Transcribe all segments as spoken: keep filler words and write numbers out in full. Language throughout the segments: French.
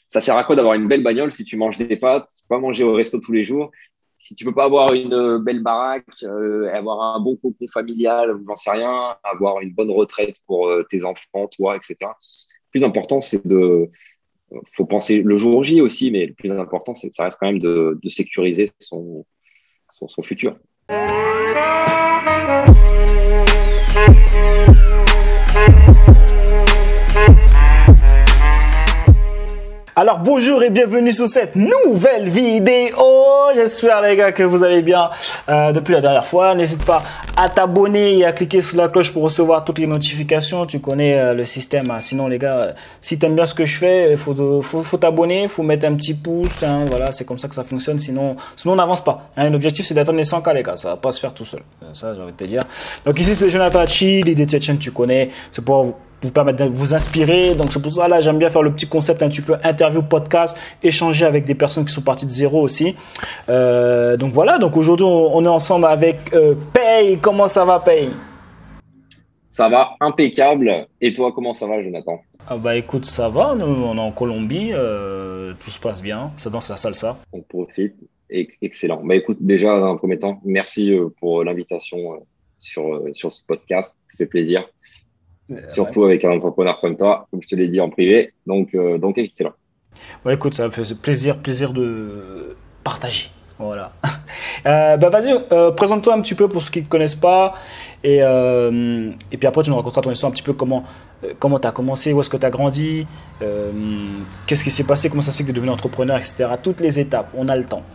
ça sert à quoi d'avoir une belle bagnole si tu manges des pâtes, tu peux pas manger au resto tous les jours, si tu peux pas avoir une euh, belle baraque, euh, avoir un bon cocon familial, ou j'en sais rien, avoir une bonne retraite pour euh, tes enfants, toi, et cetera. Le plus important, c'est de, faut penser le jour J aussi, mais le plus important, c'est, ça reste quand même de, de sécuriser son, son, son futur. Alors bonjour et bienvenue sur cette nouvelle vidéo. J'espère les gars que vous allez bien euh, depuis la dernière fois. N'hésite pas à t'abonner et à cliquer sur la cloche pour recevoir toutes les notifications. Tu connais euh, le système. Hein. Sinon les gars, euh, si tu aimes bien ce que je fais, il faut, faut, faut t'abonner, il faut mettre un petit pouce. Hein. Voilà, c'est comme ça que ça fonctionne. Sinon, sinon on n'avance pas. Hein. L'objectif c'est d'atteindre les cent K les gars. Ça va pas se faire tout seul. Ça j'ai envie de te dire. Donc ici c'est Jonathan Chi. L'idée de cette chaîne tu connais. C'est pour vous permettre de vous inspirer. Donc, c'est pour ça, là, j'aime bien faire le petit concept un petit peu interview, podcast, échanger avec des personnes qui sont parties de zéro aussi. Euh, donc, voilà. Donc, aujourd'hui, on, on est ensemble avec euh, Pay. Comment ça va, Pay? Ça va impeccable. Et toi, comment ça va, Jonathan? Ah bah, écoute, ça va. Nous, on est en Colombie. Euh, tout se passe bien. C'est dans sa salsa. On profite. Excellent. Bah, écoute, déjà, dans un premier temps, merci pour l'invitation sur, sur ce podcast. Ça fait plaisir. Surtout ouais. Avec un entrepreneur comme toi, comme je te l'ai dit en privé. Donc, euh, donc excellent. Ouais, écoute, ça me fait plaisir, plaisir de partager. Voilà. Euh, bah, vas-y, euh, présente-toi un petit peu pour ceux qui ne te connaissent pas. Et, euh, et puis après, tu nous raconteras ton histoire un petit peu, comment euh, comment tu as commencé, où est-ce que tu as grandi, euh, qu'est-ce qui s'est passé, comment ça se fait que tu es devenu entrepreneur, et cetera. Toutes les étapes, on a le temps.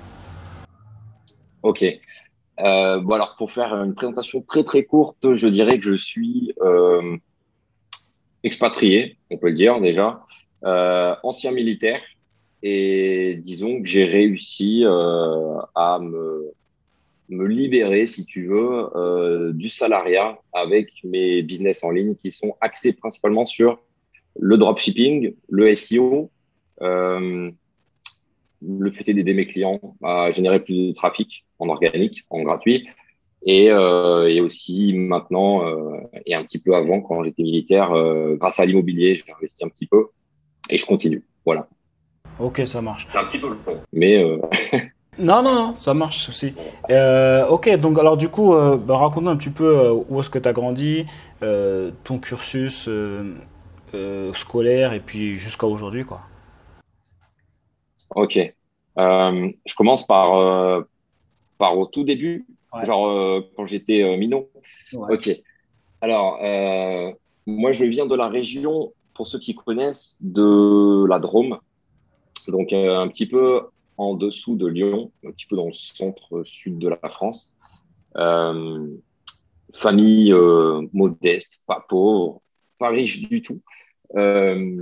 Ok. Euh, bon, alors, pour faire une présentation très, très courte, je dirais que je suis... Euh, expatrié, on peut le dire déjà, euh, ancien militaire, et disons que j'ai réussi euh, à me, me libérer, si tu veux, euh, du salariat avec mes business en ligne qui sont axés principalement sur le dropshipping, le S E O, euh, le fait d'aider mes clients à générer plus de trafic en organique, en gratuit. Et, euh, et aussi maintenant, euh, et un petit peu avant, quand j'étais militaire, euh, grâce à l'immobilier, j'ai investi un petit peu et je continue. Voilà. Ok, ça marche. C'est un petit peu long, mais... Euh... non, non, non, ça marche aussi. Euh, ok, donc alors du coup, euh, bah, raconte-nous un petit peu euh, où est-ce que tu as grandi, euh, ton cursus euh, euh, scolaire et puis jusqu'à aujourd'hui, quoi. Ok. Euh, je commence par, euh, par au tout début. Ouais. Genre euh, quand j'étais euh, minot. Ouais. Ok. Alors, euh, moi, je viens de la région, pour ceux qui connaissent, de la Drôme. Donc, euh, un petit peu en dessous de Lyon, un petit peu dans le centre-sud de la France. Euh, famille euh, modeste, pas pauvre, pas riche du tout. Euh,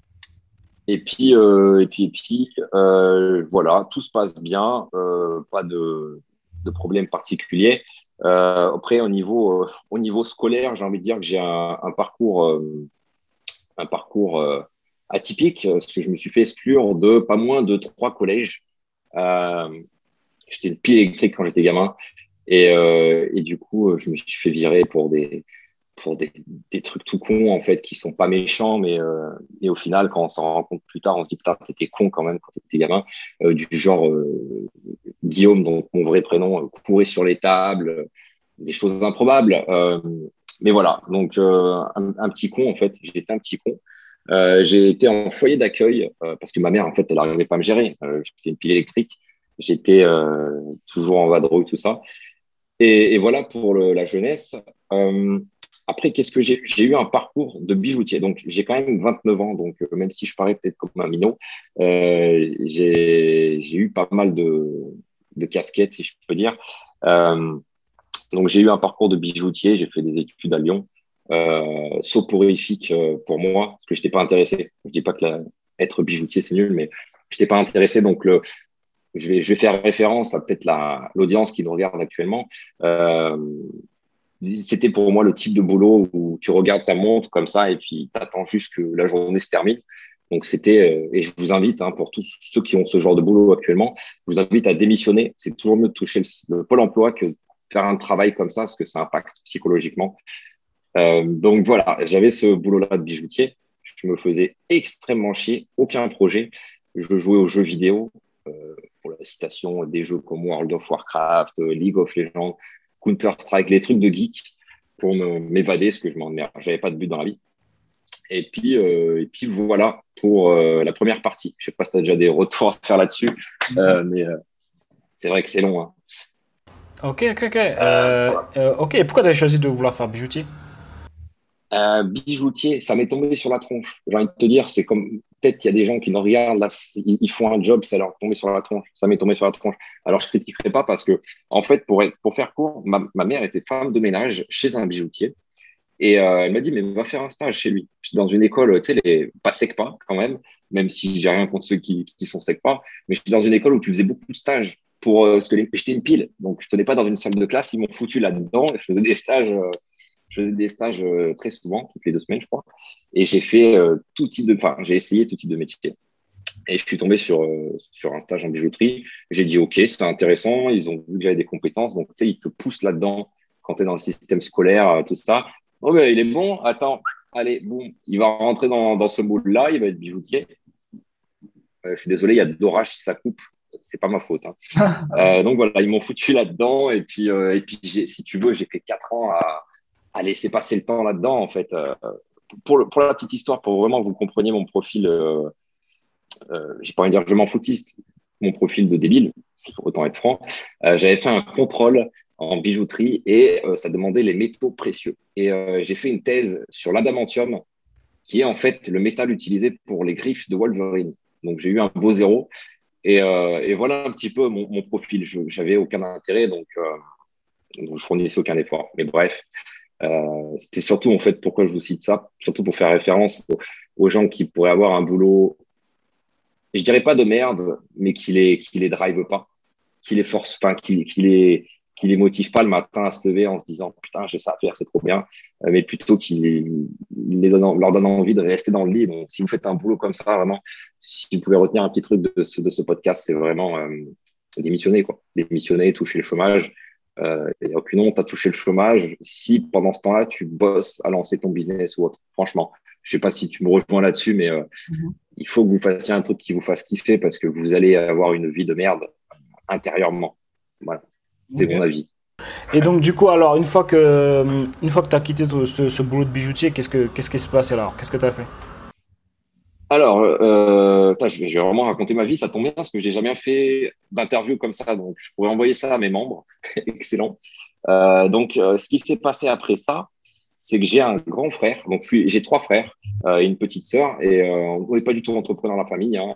et puis, euh, et puis, et puis euh, voilà, tout se passe bien, euh, pas de... de problèmes particuliers. Euh, après, au niveau, euh, au niveau scolaire, j'ai envie de dire que j'ai un, un parcours, euh, un parcours euh, atypique, parce que je me suis fait exclure de pas moins de trois collèges. Euh, j'étais une pile électrique quand j'étais gamin. Et, euh, et du coup, je me suis fait virer pour des, pour des, des trucs tout cons, en fait, qui sont pas méchants, mais, euh, mais au final, quand on s'en rend compte plus tard, on se dit, putain, t'étais con quand même quand t'étais gamin, euh, du genre euh, Guillaume, donc mon vrai prénom, euh, courait sur les tables, euh, des choses improbables. Euh, mais voilà, donc euh, un, un petit con, en fait, j'étais un petit con. Euh, j'ai été en foyer d'accueil euh, parce que ma mère, en fait, elle n'arrivait pas à me gérer. Euh, j'étais une pile électrique, j'étais euh, toujours en vadrouille, tout ça. Et, et voilà pour le, la jeunesse. Euh, Après, qu'est-ce que j'ai eu? J'ai eu un parcours de bijoutier. Donc, j'ai quand même vingt-neuf ans. Donc, euh, même si je parais peut-être comme un minot, euh, j'ai, j'ai eu pas mal de, de casquettes, si je peux dire. Euh, donc, j'ai eu un parcours de bijoutier. J'ai fait des études à Lyon. Euh, soporifique euh, pour moi, parce que je n'étais pas intéressé. Je ne dis pas que la, être bijoutier, c'est nul, mais je n'étais pas intéressé. Donc, le, je, vais, je vais faire référence à peut-être la, l'audience qui nous regarde actuellement. Euh, C'était pour moi le type de boulot où tu regardes ta montre comme ça et puis tu attends juste que la journée se termine. Donc, c'était, et je vous invite, hein, pour tous ceux qui ont ce genre de boulot actuellement, je vous invite à démissionner. C'est toujours mieux de toucher le, le Pôle emploi que de faire un travail comme ça parce que ça impacte psychologiquement. Euh, donc, voilà, j'avais ce boulot-là de bijoutier. Je me faisais extrêmement chier, aucun projet. je jouais aux jeux vidéo, euh, pour la citation, des jeux comme World of Warcraft, League of Legends, Counter-Strike, les trucs de geek pour me, m'évader, parce que je m'en j'avais pas de but dans la vie. Et puis, euh, et puis voilà pour euh, la première partie. Je sais pas si tu as déjà des retours à faire là-dessus, euh, mais euh, c'est vrai que c'est long. Hein. Ok, ok, ok. Euh, euh, ok, et pourquoi tu as choisi de vouloir faire bijoutier? Euh, bijoutier, ça m'est tombé sur la tronche. J'ai envie de te dire, c'est comme peut-être qu'il y a des gens qui nous regardent, là, ils, ils font un job, ça leur est tombé sur la tronche. Ça m'est tombé sur la tronche. Alors, je critiquerai pas parce que, en fait, pour, être, pour faire court, ma, ma mère était femme de ménage chez un bijoutier. Et euh, elle m'a dit, mais va faire un stage chez lui. J'étais dans une école, tu sais, les, pas SECPA quand même, même si j'ai rien contre ceux qui, qui sont SECPA, mais j'étais dans une école où tu faisais beaucoup de stages pour euh, ce que les... J'étais une pile, donc je tenais pas dans une salle de classe, ils m'ont foutu là-dedans, je faisais des stages, euh, je faisais des stages euh, très souvent, toutes les deux semaines, je crois, et j'ai fait euh, tout type de, enfin, j'ai essayé tout type de métier. Et je suis tombé sur, euh, sur un stage en bijouterie. J'ai dit, OK, c'est intéressant. Ils ont vu que j'avais des compétences. Donc, tu sais, ils te poussent là-dedans quand tu es dans le système scolaire, euh, tout ça. Oh, ben, il est bon. Attends, allez, boum. Il va rentrer dans, dans ce moule-là. Il va être bijoutier. Euh, je suis désolé, il y a de l'orage si ça coupe. C'est pas ma faute. Hein. Euh, donc, voilà, ils m'ont foutu là-dedans. Et puis, euh, et puis j'ai, si tu veux, j'ai fait quatre ans à, à laisser passer le temps là-dedans, en fait. Euh, pour, le, pour la petite histoire, pour vraiment que vous compreniez mon profil. Euh, euh, j'ai pas envie de dire que je m'en foutiste, mon profil de débile, autant être franc. Euh, j'avais fait un contrôle en bijouterie et euh, ça demandait les métaux précieux. Et euh, j'ai fait une thèse sur l'adamantium, qui est en fait le métal utilisé pour les griffes de Wolverine. Donc j'ai eu un beau zéro. Et, euh, et voilà un petit peu mon, mon profil. Je n'avais aucun intérêt, donc, euh, donc je fournissais aucun effort. Mais bref, euh, c'était surtout en fait pourquoi je vous cite ça, surtout pour faire référence aux, aux gens qui pourraient avoir un boulot, je dirais pas de merde, mais qui les, qui les drive pas, qui les force pas, qui, qui les, qui les motive pas le matin à se lever en se disant putain, j'ai ça à faire, c'est trop bien, euh, mais plutôt qui les, les donne, leur donne envie de rester dans le lit. Donc, si vous faites un boulot comme ça, vraiment, si vous pouvez retenir un petit truc de ce, de ce podcast, c'est vraiment euh, démissionner, quoi. Démissionner, toucher le chômage. Euh, il n'y a aucune honte à toucher le chômage si pendant ce temps-là, tu bosses à lancer ton business ou autre. Franchement, je sais pas si tu me rejoins là-dessus, mais euh, mm-hmm. il faut que vous fassiez un truc qui vous fasse kiffer parce que vous allez avoir une vie de merde intérieurement. Voilà, c'est okay. Mon avis. Et donc, du coup, alors, une fois que, une fois que tu as quitté ce, ce, ce boulot de bijoutier, qu'est-ce, que, qu'est-ce qui se passe alors? Qu'est-ce que tu as fait? Alors, euh, je, vais, je vais vraiment raconter ma vie, ça tombe bien parce que j'ai jamais fait d'interview comme ça, donc je pourrais envoyer ça à mes membres. Excellent. Euh, donc, euh, ce qui s'est passé après ça, c'est que j'ai un grand frère, donc j'ai trois frères euh, et une petite sœur, et euh, on n'est pas du tout entrepreneur dans la famille. Hein,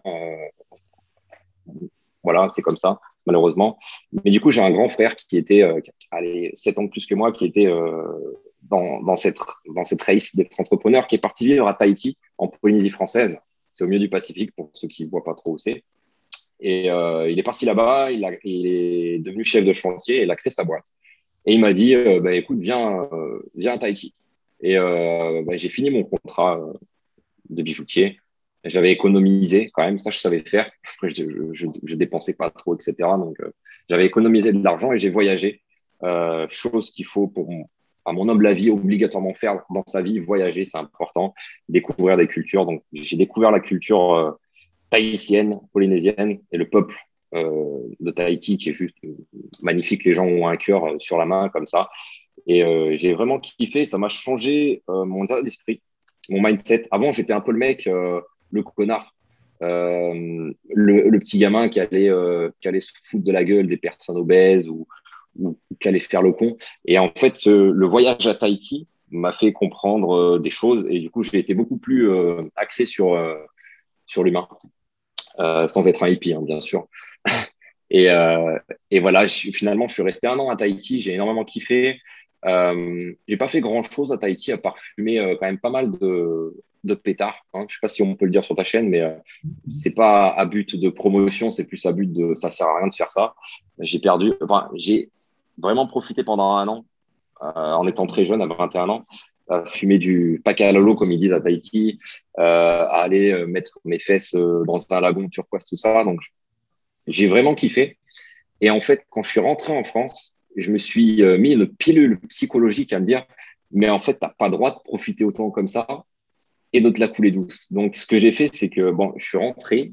euh, voilà, c'est comme ça, malheureusement. Mais du coup, j'ai un grand frère qui était, euh, allez, sept ans de plus que moi, qui était euh, dans, dans, cette, dans cette race d'être entrepreneur, qui est parti vivre à Tahiti, en Polynésie française. C'est au milieu du Pacifique, pour ceux qui ne voient pas trop où c'est. Et euh, il est parti là-bas, il, a, il est devenu chef de chantier et il a créé sa boîte. Et il m'a dit, euh, bah, écoute, viens, euh, viens à Tahiti. Et euh, bah, j'ai fini mon contrat euh, de bijoutier. J'avais économisé quand même, ça je savais faire. Je, je, je dépensais pas trop, et cetera. Donc, euh, j'avais économisé de l'argent et j'ai voyagé. Euh, chose qu'il faut, pour mon, à mon humble avis, obligatoirement faire dans sa vie. Voyager, c'est important. Découvrir des cultures. Donc, j'ai découvert la culture euh, tahitienne, polynésienne et le peuple euh, de Tahiti qui est juste magnifique. Les gens ont un cœur sur la main comme ça. Et euh, j'ai vraiment kiffé. Ça m'a changé euh, mon état d'esprit, mon mindset. Avant, j'étais un peu le mec, euh, le connard, euh, le, le petit gamin qui allait, euh, qui allait se foutre de la gueule des personnes obèses ou, ou qui allait faire le con. Et en fait, ce, le voyage à Tahiti m'a fait comprendre euh, des choses. Et du coup, j'ai été beaucoup plus euh, axé sur, euh, sur l'humain, euh, sans être un hippie, hein, bien sûr. et, euh, et voilà, je, finalement, je suis resté un an à Tahiti. J'ai énormément kiffé. Euh, j'ai pas fait grand chose à Tahiti à part fumer euh, quand même pas mal de, de pétards. Hein. Je sais pas si on peut le dire sur ta chaîne, mais euh, c'est pas à but de promotion, c'est plus à but de ça sert à rien de faire ça. J'ai perdu, enfin, j'ai vraiment profité pendant un an euh, en étant très jeune, à vingt et un ans, à fumer du pakalolo comme ils disent à Tahiti, euh, à aller euh, mettre mes fesses euh, dans un lagon turquoise, tout ça. Donc j'ai vraiment kiffé. Et en fait, quand je suis rentré en France, je me suis mis une pilule psychologique à me dire, mais en fait, tu n'as pas le droit de profiter autant comme ça et de te la couler douce. Donc, ce que j'ai fait, c'est que bon, je suis rentré,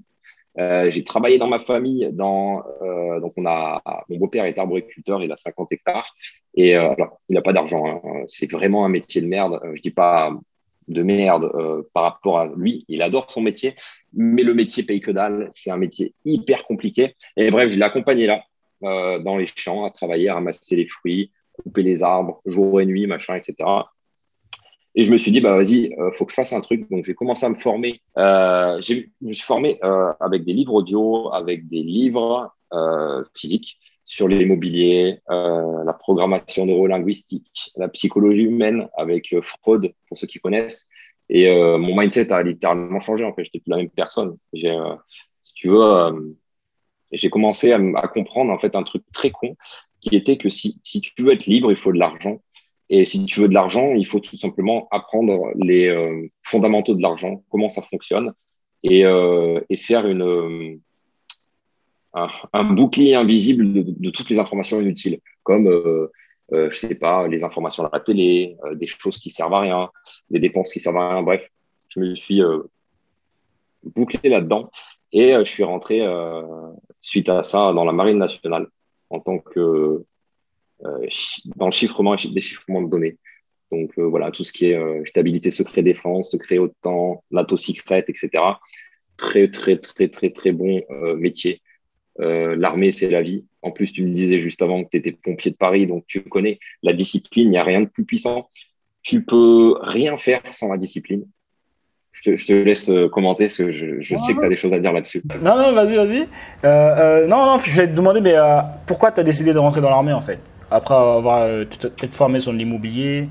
Euh, j'ai travaillé dans ma famille. Dans, euh, donc, on a, mon beau-père est arboriculteur, il a cinquante hectares. Et euh, alors, il n'a pas d'argent, hein. C'est vraiment un métier de merde. Je dis pas de merde euh, par rapport à lui. Il adore son métier, mais le métier paye que dalle. C'est un métier hyper compliqué. Et bref, je l'ai accompagné là, euh, dans les champs, à travailler, à ramasser les fruits, couper les arbres, jour et nuit, machin, et cetera. Et je me suis dit, bah, vas-y, euh, faut que je fasse un truc. Donc, j'ai commencé à me former. Euh, j'ai, je me suis formé euh, avec des livres audio, avec des livres euh, physiques sur l'immobilier, euh, la programmation neurolinguistique, la psychologie humaine avec euh, Freud, pour ceux qui connaissent. Et euh, mon mindset a littéralement changé. En fait, j'étais plus la même personne. J'ai, euh, si tu veux, euh, j'ai commencé à, à comprendre en fait un truc très con qui était que si, si tu veux être libre, il faut de l'argent. Et si tu veux de l'argent, il faut tout simplement apprendre les euh, fondamentaux de l'argent, comment ça fonctionne, et, euh, et faire une, euh, un, un, bouclier invisible de, de, toutes les informations inutiles, comme, euh, euh, je sais pas, les informations à la télé, euh, des choses qui servent à rien, des dépenses qui servent à rien. Bref, je me suis euh, bouclé là-dedans et euh, je suis rentré euh, suite à ça dans la Marine nationale en tant que euh, dans le chiffrement et déchiffrement de données. Donc euh, voilà, tout ce qui est euh, stabilité, secret défense, secret OTAN, NATO secret, et cetera. Très, très, très, très, très bon euh, métier. Euh, l'armée, c'est la vie. En plus, tu me disais juste avant que tu étais pompier de Paris, donc tu connais la discipline, il n'y a rien de plus puissant. Tu peux rien faire sans la discipline. Je te, je te laisse commenter, parce que je, je sais que tu as des choses à dire là-dessus. Non, non, vas-y, vas-y. Euh, euh, non, non, je vais te demander, mais euh, pourquoi tu as décidé de rentrer dans l'armée, en fait, après avoir euh, peut-être formé sur l'immobilier?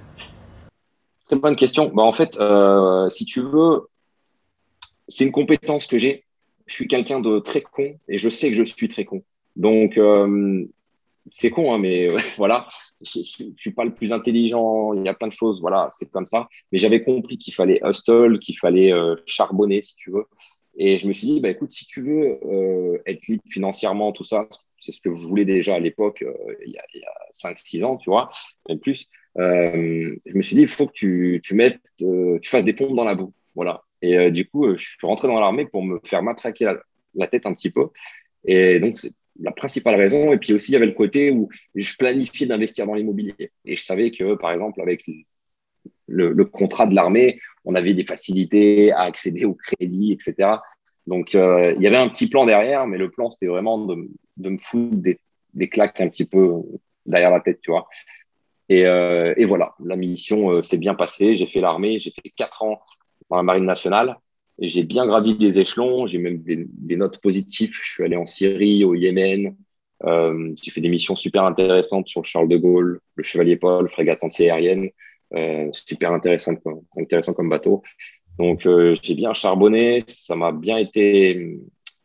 Très bonne question. Bah, en fait, euh, si tu veux, c'est une compétence que j'ai. Je suis quelqu'un de très con et je sais que je suis très con. Donc, euh, c'est con, hein, mais euh, voilà, je ne suis pas le plus intelligent. Il y a plein de choses, voilà, c'est comme ça. Mais j'avais compris qu'il fallait hustle, qu'il fallait euh, charbonner, si tu veux. Et je me suis dit, bah, écoute, si tu veux euh, être libre financièrement, tout ça, c'est ce que je voulais déjà à l'époque, euh, il y a, il y a cinq six ans, tu vois, même plus. Euh, je me suis dit, il faut que tu, tu mettes, euh, tu fasses des pompes dans la boue. Voilà. Et euh, du coup, euh, je suis rentré dans l'armée pour me faire matraquer la, la tête un petit peu. Et donc, c'est la principale raison. Et puis aussi, il y avait le côté où je planifiais d'investir dans l'immobilier. Et je savais que, par exemple, avec le, le contrat de l'armée, on avait des facilités à accéder au crédit, et cetera. Donc, euh, il y avait un petit plan derrière, mais le plan, c'était vraiment de, de me foutre des, des claques un petit peu derrière la tête, tu vois. Et, euh, et voilà, la mission euh, s'est bien passée. J'ai fait l'armée, j'ai fait quatre ans dans la Marine nationale. Et j'ai bien gravi les échelons. J'ai même des, des notes positives. Je suis allé en Syrie, au Yémen. Euh, j'ai fait des missions super intéressantes sur le Charles de Gaulle, le Chevalier Paul, frégate anti-aérienne. Euh, super intéressant, intéressant comme bateau. Donc, euh, j'ai bien charbonné. Ça m'a bien été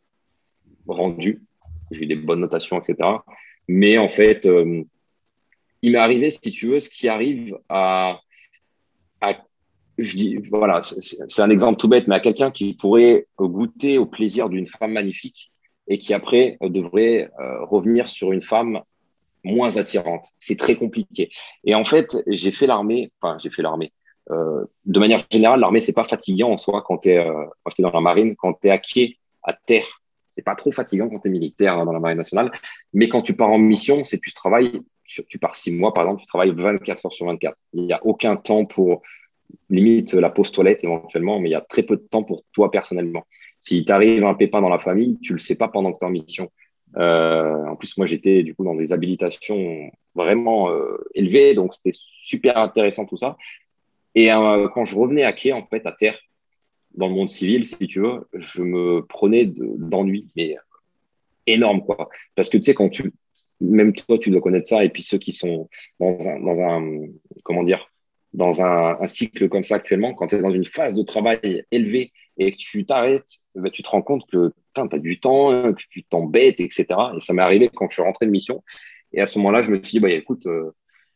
rendu. J'ai eu des bonnes notations, et cetera. Mais en fait, euh, il m'est arrivé, si tu veux, ce qui arrive à, à je dis, voilà, c'est un exemple tout bête, mais à quelqu'un qui pourrait goûter au plaisir d'une femme magnifique et qui après devrait euh, revenir sur une femme moins attirante. C'est très compliqué. Et en fait, j'ai fait l'armée, enfin, j'ai fait l'armée. Euh, de manière générale, l'armée, c'est pas fatigant en soi quand tu es, euh, quand j'étais dans la marine, quand tu es à quai, à terre. C'est pas trop fatigant quand tu es militaire hein, dans la marine nationale. Mais quand tu pars en mission, c'est tu travailles, tu pars six mois, par exemple, tu travailles vingt-quatre heures sur vingt-quatre. Il n'y a aucun temps pour limite la pause toilette éventuellement, mais il y a très peu de temps pour toi personnellement. Si t'arrive un pépin dans la famille, tu le sais pas pendant que tu es en mission. Euh, en plus, moi, j'étais du coup dans des habilitations vraiment euh, élevées, donc c'était super intéressant tout ça. Et euh, quand je revenais à quai, en fait, à terre, dans le monde civil, si tu veux, je me prenais d'ennui, mais énorme, quoi. Parce que tu sais, quand tu, même toi, tu dois connaître ça, et puis ceux qui sont dans un, dans un comment dire, dans un, un cycle comme ça actuellement, quand tu es dans une phase de travail élevée et que tu t'arrêtes, ben, tu te rends compte que tu as du temps, que tu t'embêtes, et cetera. Et ça m'est arrivé quand je suis rentré de mission. Et à ce moment-là, je me suis dit, bah, écoute, euh,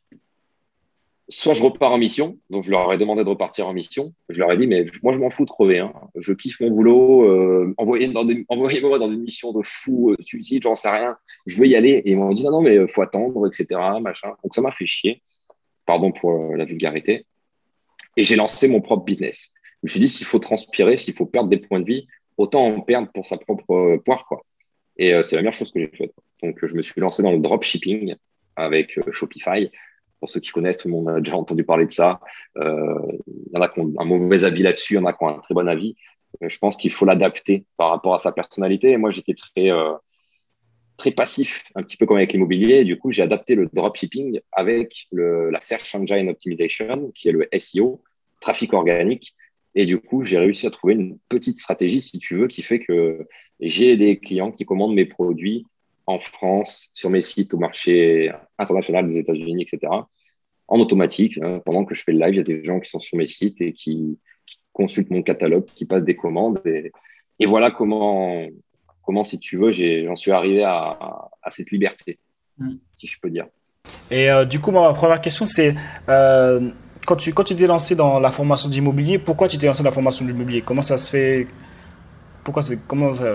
soit je repars en mission, donc je leur ai demandé de repartir en mission. Je leur ai dit, mais moi, je m'en fous de crever. Hein. Je kiffe mon boulot. Euh, envoyez-moi dans, envoyez dans une mission de fou, euh, suicide, j'en sais rien. Je veux y aller. Et ils m'ont dit, non, non, mais il faut attendre, et cetera. Machin. Donc, ça m'a fait chier. Pardon pour euh, la vulgarité. Et j'ai lancé mon propre business. Je me suis dit, s'il faut transpirer, s'il faut perdre des points de vie, autant en perdre pour sa propre euh, poire, quoi. Et euh, c'est la meilleure chose que j'ai faite. Donc, je me suis lancé dans le dropshipping avec euh, Shopify. Pour ceux qui connaissent, tout le monde a déjà entendu parler de ça. Euh, Il y en a qui ont un mauvais avis là-dessus, il y en a qui ont un très bon avis. Euh, je pense qu'il faut l'adapter par rapport à sa personnalité. Et moi, j'étais très, euh, très passif, un petit peu comme avec l'immobilier. Du coup, j'ai adapté le dropshipping avec le, la Search Engine Optimization, qui est le S E O, trafic organique. Et du coup, j'ai réussi à trouver une petite stratégie, si tu veux, qui fait que j'ai des clients qui commandent mes produits en France, sur mes sites au marché international des États-Unis, et cetera, en automatique. Hein, pendant que je fais le live, il y a des gens qui sont sur mes sites et qui, qui consultent mon catalogue, qui passent des commandes. Et, et voilà comment, comment, si tu veux, j'ai, j'en suis arrivé à, à cette liberté, mm. si je peux dire. Et euh, du coup, ma première question, c'est euh, quand tu quand tu t'es lancé dans la formation d'immobilier, pourquoi tu t'es lancé dans la formation d'immobilier? Comment ça se fait? Pourquoi c'est comment ça...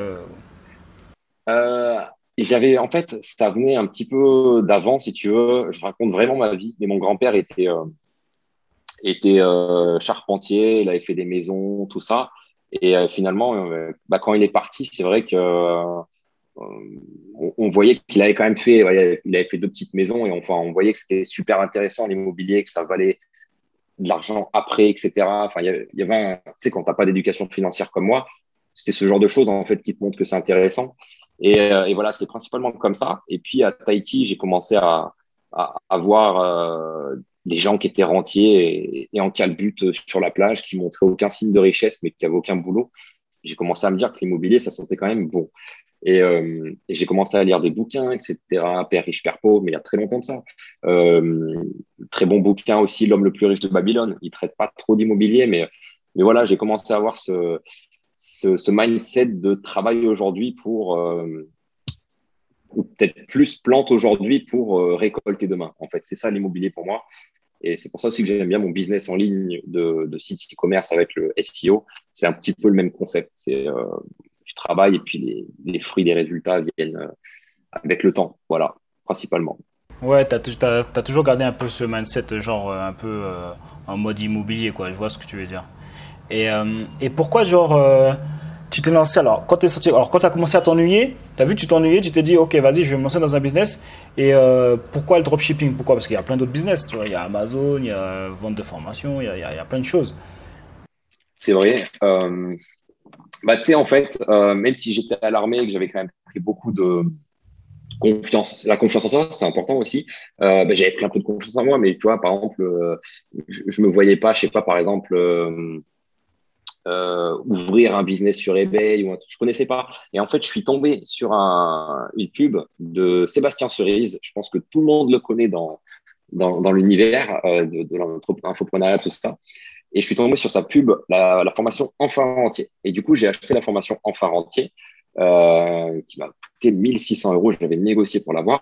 euh, J'avais, en fait, ça venait un petit peu d'avant, si tu veux. Je raconte vraiment ma vie. Mais mon grand-père était, euh, était euh, charpentier, il avait fait des maisons, tout ça. Et euh, finalement, euh, bah, quand il est parti, c'est vrai que euh, on, on voyait qu'il avait quand même fait, ouais, il avait fait deux petites maisons et enfin, on voyait que c'était super intéressant l'immobilier, que ça valait de l'argent après, et cetera. Enfin, il y avait, il y avait un, tu sais, quand t'as pas d'éducation financière comme moi, c'est ce genre de choses en fait qui te montrent que c'est intéressant. Et, euh, et voilà, c'est principalement comme ça. Et puis à Tahiti, j'ai commencé à, à, à voir euh, des gens qui étaient rentiers et, et en calbut sur la plage, qui montraient aucun signe de richesse, mais qui n'avaient aucun boulot. J'ai commencé à me dire que l'immobilier, ça sentait quand même bon. Et, euh, et j'ai commencé à lire des bouquins, et cetera. Père riche, père pauvre, mais il y a très longtemps de ça. Euh, très bon bouquin aussi, L'homme le plus riche de Babylone. Il ne traite pas trop d'immobilier, mais, mais voilà, j'ai commencé à avoir ce, ce, ce mindset de travail aujourd'hui pour, euh, ou peut-être plus plante aujourd'hui pour euh, récolter demain. En fait, c'est ça l'immobilier pour moi. Et c'est pour ça aussi que j'aime bien mon business en ligne de, de site e-commerce avec le S E O. C'est un petit peu le même concept. C'est euh, tu travailles et puis les, les fruits des résultats viennent euh, avec le temps. Voilà, principalement. Ouais, t'as, t'as, t'as toujours gardé un peu ce mindset, genre un peu euh, en mode immobilier, quoi. Je vois ce que tu veux dire. Et, euh, et pourquoi, genre, euh, tu t'es lancé, alors, quand t'es sorti, alors, quand t'as commencé à t'ennuyer, t'as vu, tu t'ennuyais, tu t'es dit, ok, vas-y, je vais me lancer dans un business. Et euh, pourquoi le dropshipping? Pourquoi? Parce qu'il y a plein d'autres business, tu vois. Il y a Amazon, il y a vente de formation, il y a, il y a, il y a plein de choses. C'est vrai. Euh, bah, tu sais, en fait, euh, même si j'étais à l'armée et que j'avais quand même pris beaucoup de confiance, la confiance en soi, c'est important aussi. Euh, bah, j'avais pris un peu de confiance en moi, mais tu vois, par exemple, euh, je, je me voyais pas, je sais pas, par exemple, euh, euh, ouvrir un business sur eBay ou un truc, je connaissais pas. Et en fait, je suis tombé sur un, une pub de Sébastien Cerise. Je pense que tout le monde le connaît dans, dans, dans l'univers euh, de, de l'infoprenariat, tout ça. Et je suis tombé sur sa pub, la, la formation Enfin Rentier. Et du coup, j'ai acheté la formation Enfin Rentier, euh, qui m'a coûté mille six cents euros. J'avais négocié pour l'avoir.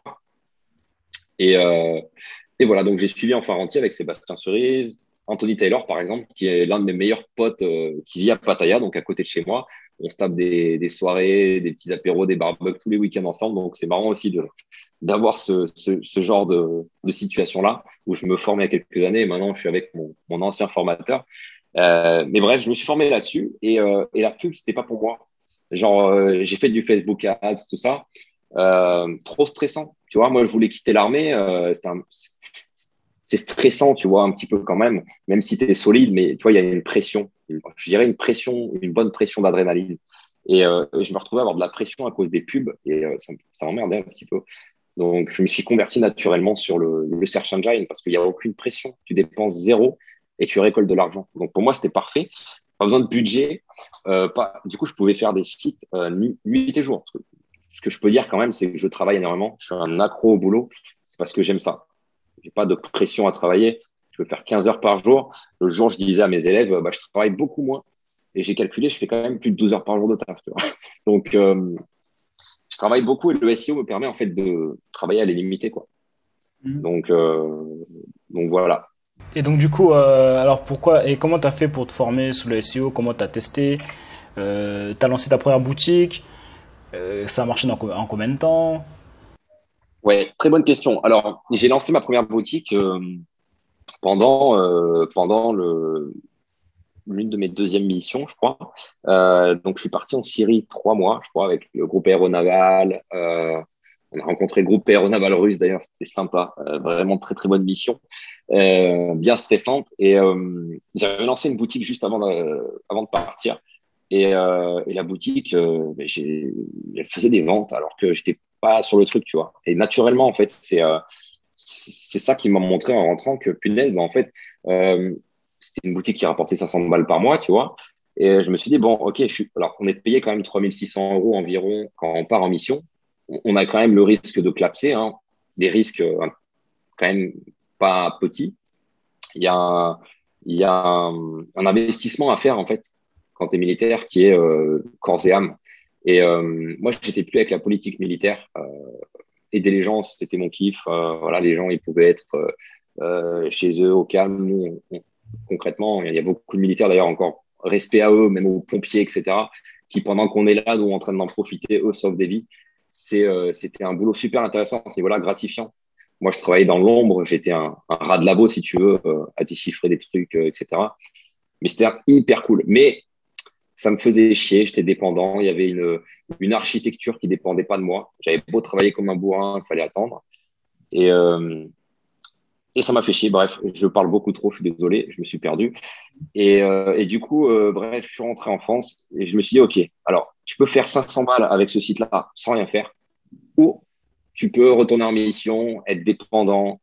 Et, euh, et voilà, donc j'ai suivi Enfin Rentier avec Sébastien Cerise, Anthony Taylor, par exemple, qui est l'un de mes meilleurs potes euh, qui vit à Pattaya, donc à côté de chez moi. On se tape des, des soirées, des petits apéros, des barbecues tous les week-ends ensemble. Donc c'est marrant aussi de, d'avoir ce, ce, ce genre de, de situation-là, où je me formais il y a quelques années et maintenant je suis avec mon, mon ancien formateur. Euh, mais bref, je me suis formé là-dessus et, euh, et la pub, c'était pas pour moi. Genre, euh, j'ai fait du Facebook Ads, tout ça. Euh, trop stressant. Tu vois, moi, je voulais quitter l'armée. Euh, c'est, un, c'est stressant, tu vois, un petit peu quand même, même si tu es solide, mais tu vois, il y a une pression. Je dirais une pression, une bonne pression d'adrénaline. Et euh, je me retrouvais à avoir de la pression à cause des pubs et euh, ça, ça m'emmerdait un petit peu. Donc, je me suis converti naturellement sur le, le Search Engine parce qu'il n'y a aucune pression. Tu dépenses zéro et tu récoltes de l'argent. Donc, pour moi, c'était parfait. Pas besoin de budget. Euh, pas... Du coup, je pouvais faire des sites euh, nuit, nuit et jour. Ce que je peux dire quand même, c'est que je travaille énormément. Je suis un accro au boulot. C'est parce que j'aime ça. J'ai pas de pression à travailler. Je peux faire quinze heures par jour. Le jour, je disais à mes élèves, bah, je travaille beaucoup moins. Et j'ai calculé, je fais quand même plus de douze heures par jour de taf. Tu vois. Donc, euh, je travaille beaucoup et le S E O me permet en fait de travailler à l'illimité, quoi. Mmh. Donc, euh, donc voilà. Et donc du coup, euh, alors pourquoi et comment tu as fait pour te former sur le S E O? Comment tu as testé? euh, Tu as lancé ta première boutique? euh, Ça a marché dans, en combien de temps? Ouais, très bonne question. Alors, j'ai lancé ma première boutique euh, pendant, euh, pendant le, l'une de mes deuxièmes missions, je crois. Euh, donc, je suis parti en Syrie trois mois, je crois, avec le groupe aéronaval. Euh, on a rencontré le groupe aéronaval russe, d'ailleurs, c'était sympa. Euh, vraiment très, très bonne mission. Euh, bien stressante. Et euh, j'avais lancé une boutique juste avant de, avant de partir. Et, euh, et la boutique, euh, ben, j'ai, elle faisait des ventes alors que j'étais pas sur le truc, tu vois. Et naturellement, en fait, c'est euh, c'est ça qui m'a montré en rentrant que, punaise, ben, en fait, euh, c'était une boutique qui rapportait cinq cents balles par mois, tu vois. Et je me suis dit, bon, OK, je suis... alors on est payé quand même trois mille six cents euros environ quand on part en mission. On a quand même le risque de clapser, hein, des risques euh, quand même pas petits. Il y a, un, il y a un, un investissement à faire, en fait, quand tu es militaire, qui est euh, corps et âme. Et euh, moi, j'étais plus avec la politique militaire. Euh, aider les gens, c'était mon kiff. Euh, voilà, les gens, ils pouvaient être euh, euh, chez eux au calme. Nous, on, on, concrètement, il y a beaucoup de militaires d'ailleurs encore, respect à eux, même aux pompiers, et cetera, qui pendant qu'on est là, nous, en train d'en profiter, eux sauvent des vies. C'est, euh, c'était un boulot super intéressant à ce niveau-là, gratifiant. Moi, je travaillais dans l'ombre, j'étais un, un rat de labo, si tu veux, euh, à déchiffrer des trucs, euh, et cetera. Mais c'était hyper cool. Mais ça me faisait chier, j'étais dépendant. Il y avait une, une architecture qui dépendait pas de moi. J'avais beau travailler comme un bourrin, il fallait attendre. Et, euh, et ça m'a fait chier. Bref, je parle beaucoup trop, je suis désolé, je me suis perdu. Et, euh, et du coup, euh, bref, je suis rentré en France et je me suis dit, OK, alors, tu peux faire cinq cents balles avec ce site-là sans rien faire, ou tu peux retourner en mission, être dépendant,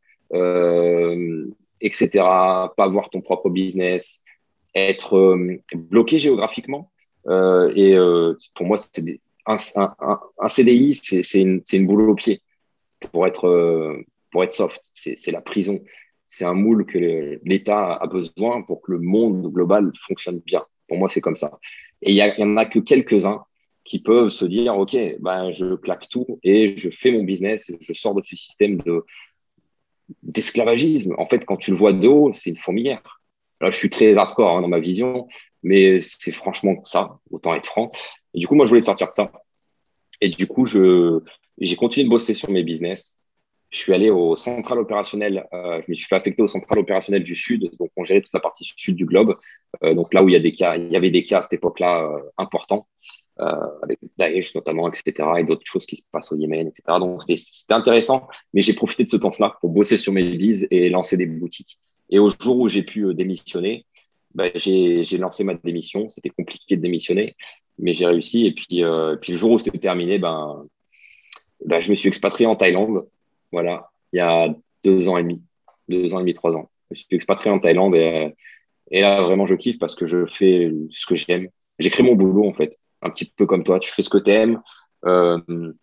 euh, et cetera, pas avoir ton propre business, être euh, bloqué géographiquement. Euh, et euh, pour moi, c'est des, un, un, un, C D I, c'est, c'est, une, c'est une boule au pied pour être, euh, pour être soft. C'est, c'est la prison. C'est un moule que le, l'État a besoin pour que le monde global fonctionne bien. Pour moi, c'est comme ça. Et il y, y en a que quelques-uns qui peuvent se dire, OK, ben, je claque tout et je fais mon business, je sors de ce système de, d'esclavagisme. En fait, quand tu le vois de haut, c'est une fourmilière. Là, je suis très hardcore hein, dans ma vision, mais c'est franchement ça, autant être franc. Et du coup, moi, je voulais sortir de ça. Et du coup, je, j'ai continué de bosser sur mes business. Je suis allé au central opérationnel. Euh, je me suis fait affecter au central opérationnel du Sud. Donc, on gérait toute la partie sud du globe. Euh, donc, là où il y, a des cas, il y avait des cas à cette époque-là euh, importants, euh, avec Daesh notamment, et cetera, et d'autres choses qui se passent au Yémen, et cetera. Donc, c'était, c'était intéressant. Mais j'ai profité de ce temps-là pour bosser sur mes bises et lancer des boutiques. Et au jour où j'ai pu euh, démissionner, ben, j'ai, j'ai lancé ma démission. C'était compliqué de démissionner, mais j'ai réussi. Et puis, euh, puis le jour où c'était terminé, ben, ben, je me suis expatrié en Thaïlande. Voilà, il y a deux ans et demi, deux ans et demi, trois ans. Je me suis expatrié en Thaïlande et, et là, vraiment, je kiffe parce que je fais ce que j'aime. J'ai créé mon boulot, en fait, un petit peu comme toi. Tu fais ce que tu aimes. Euh,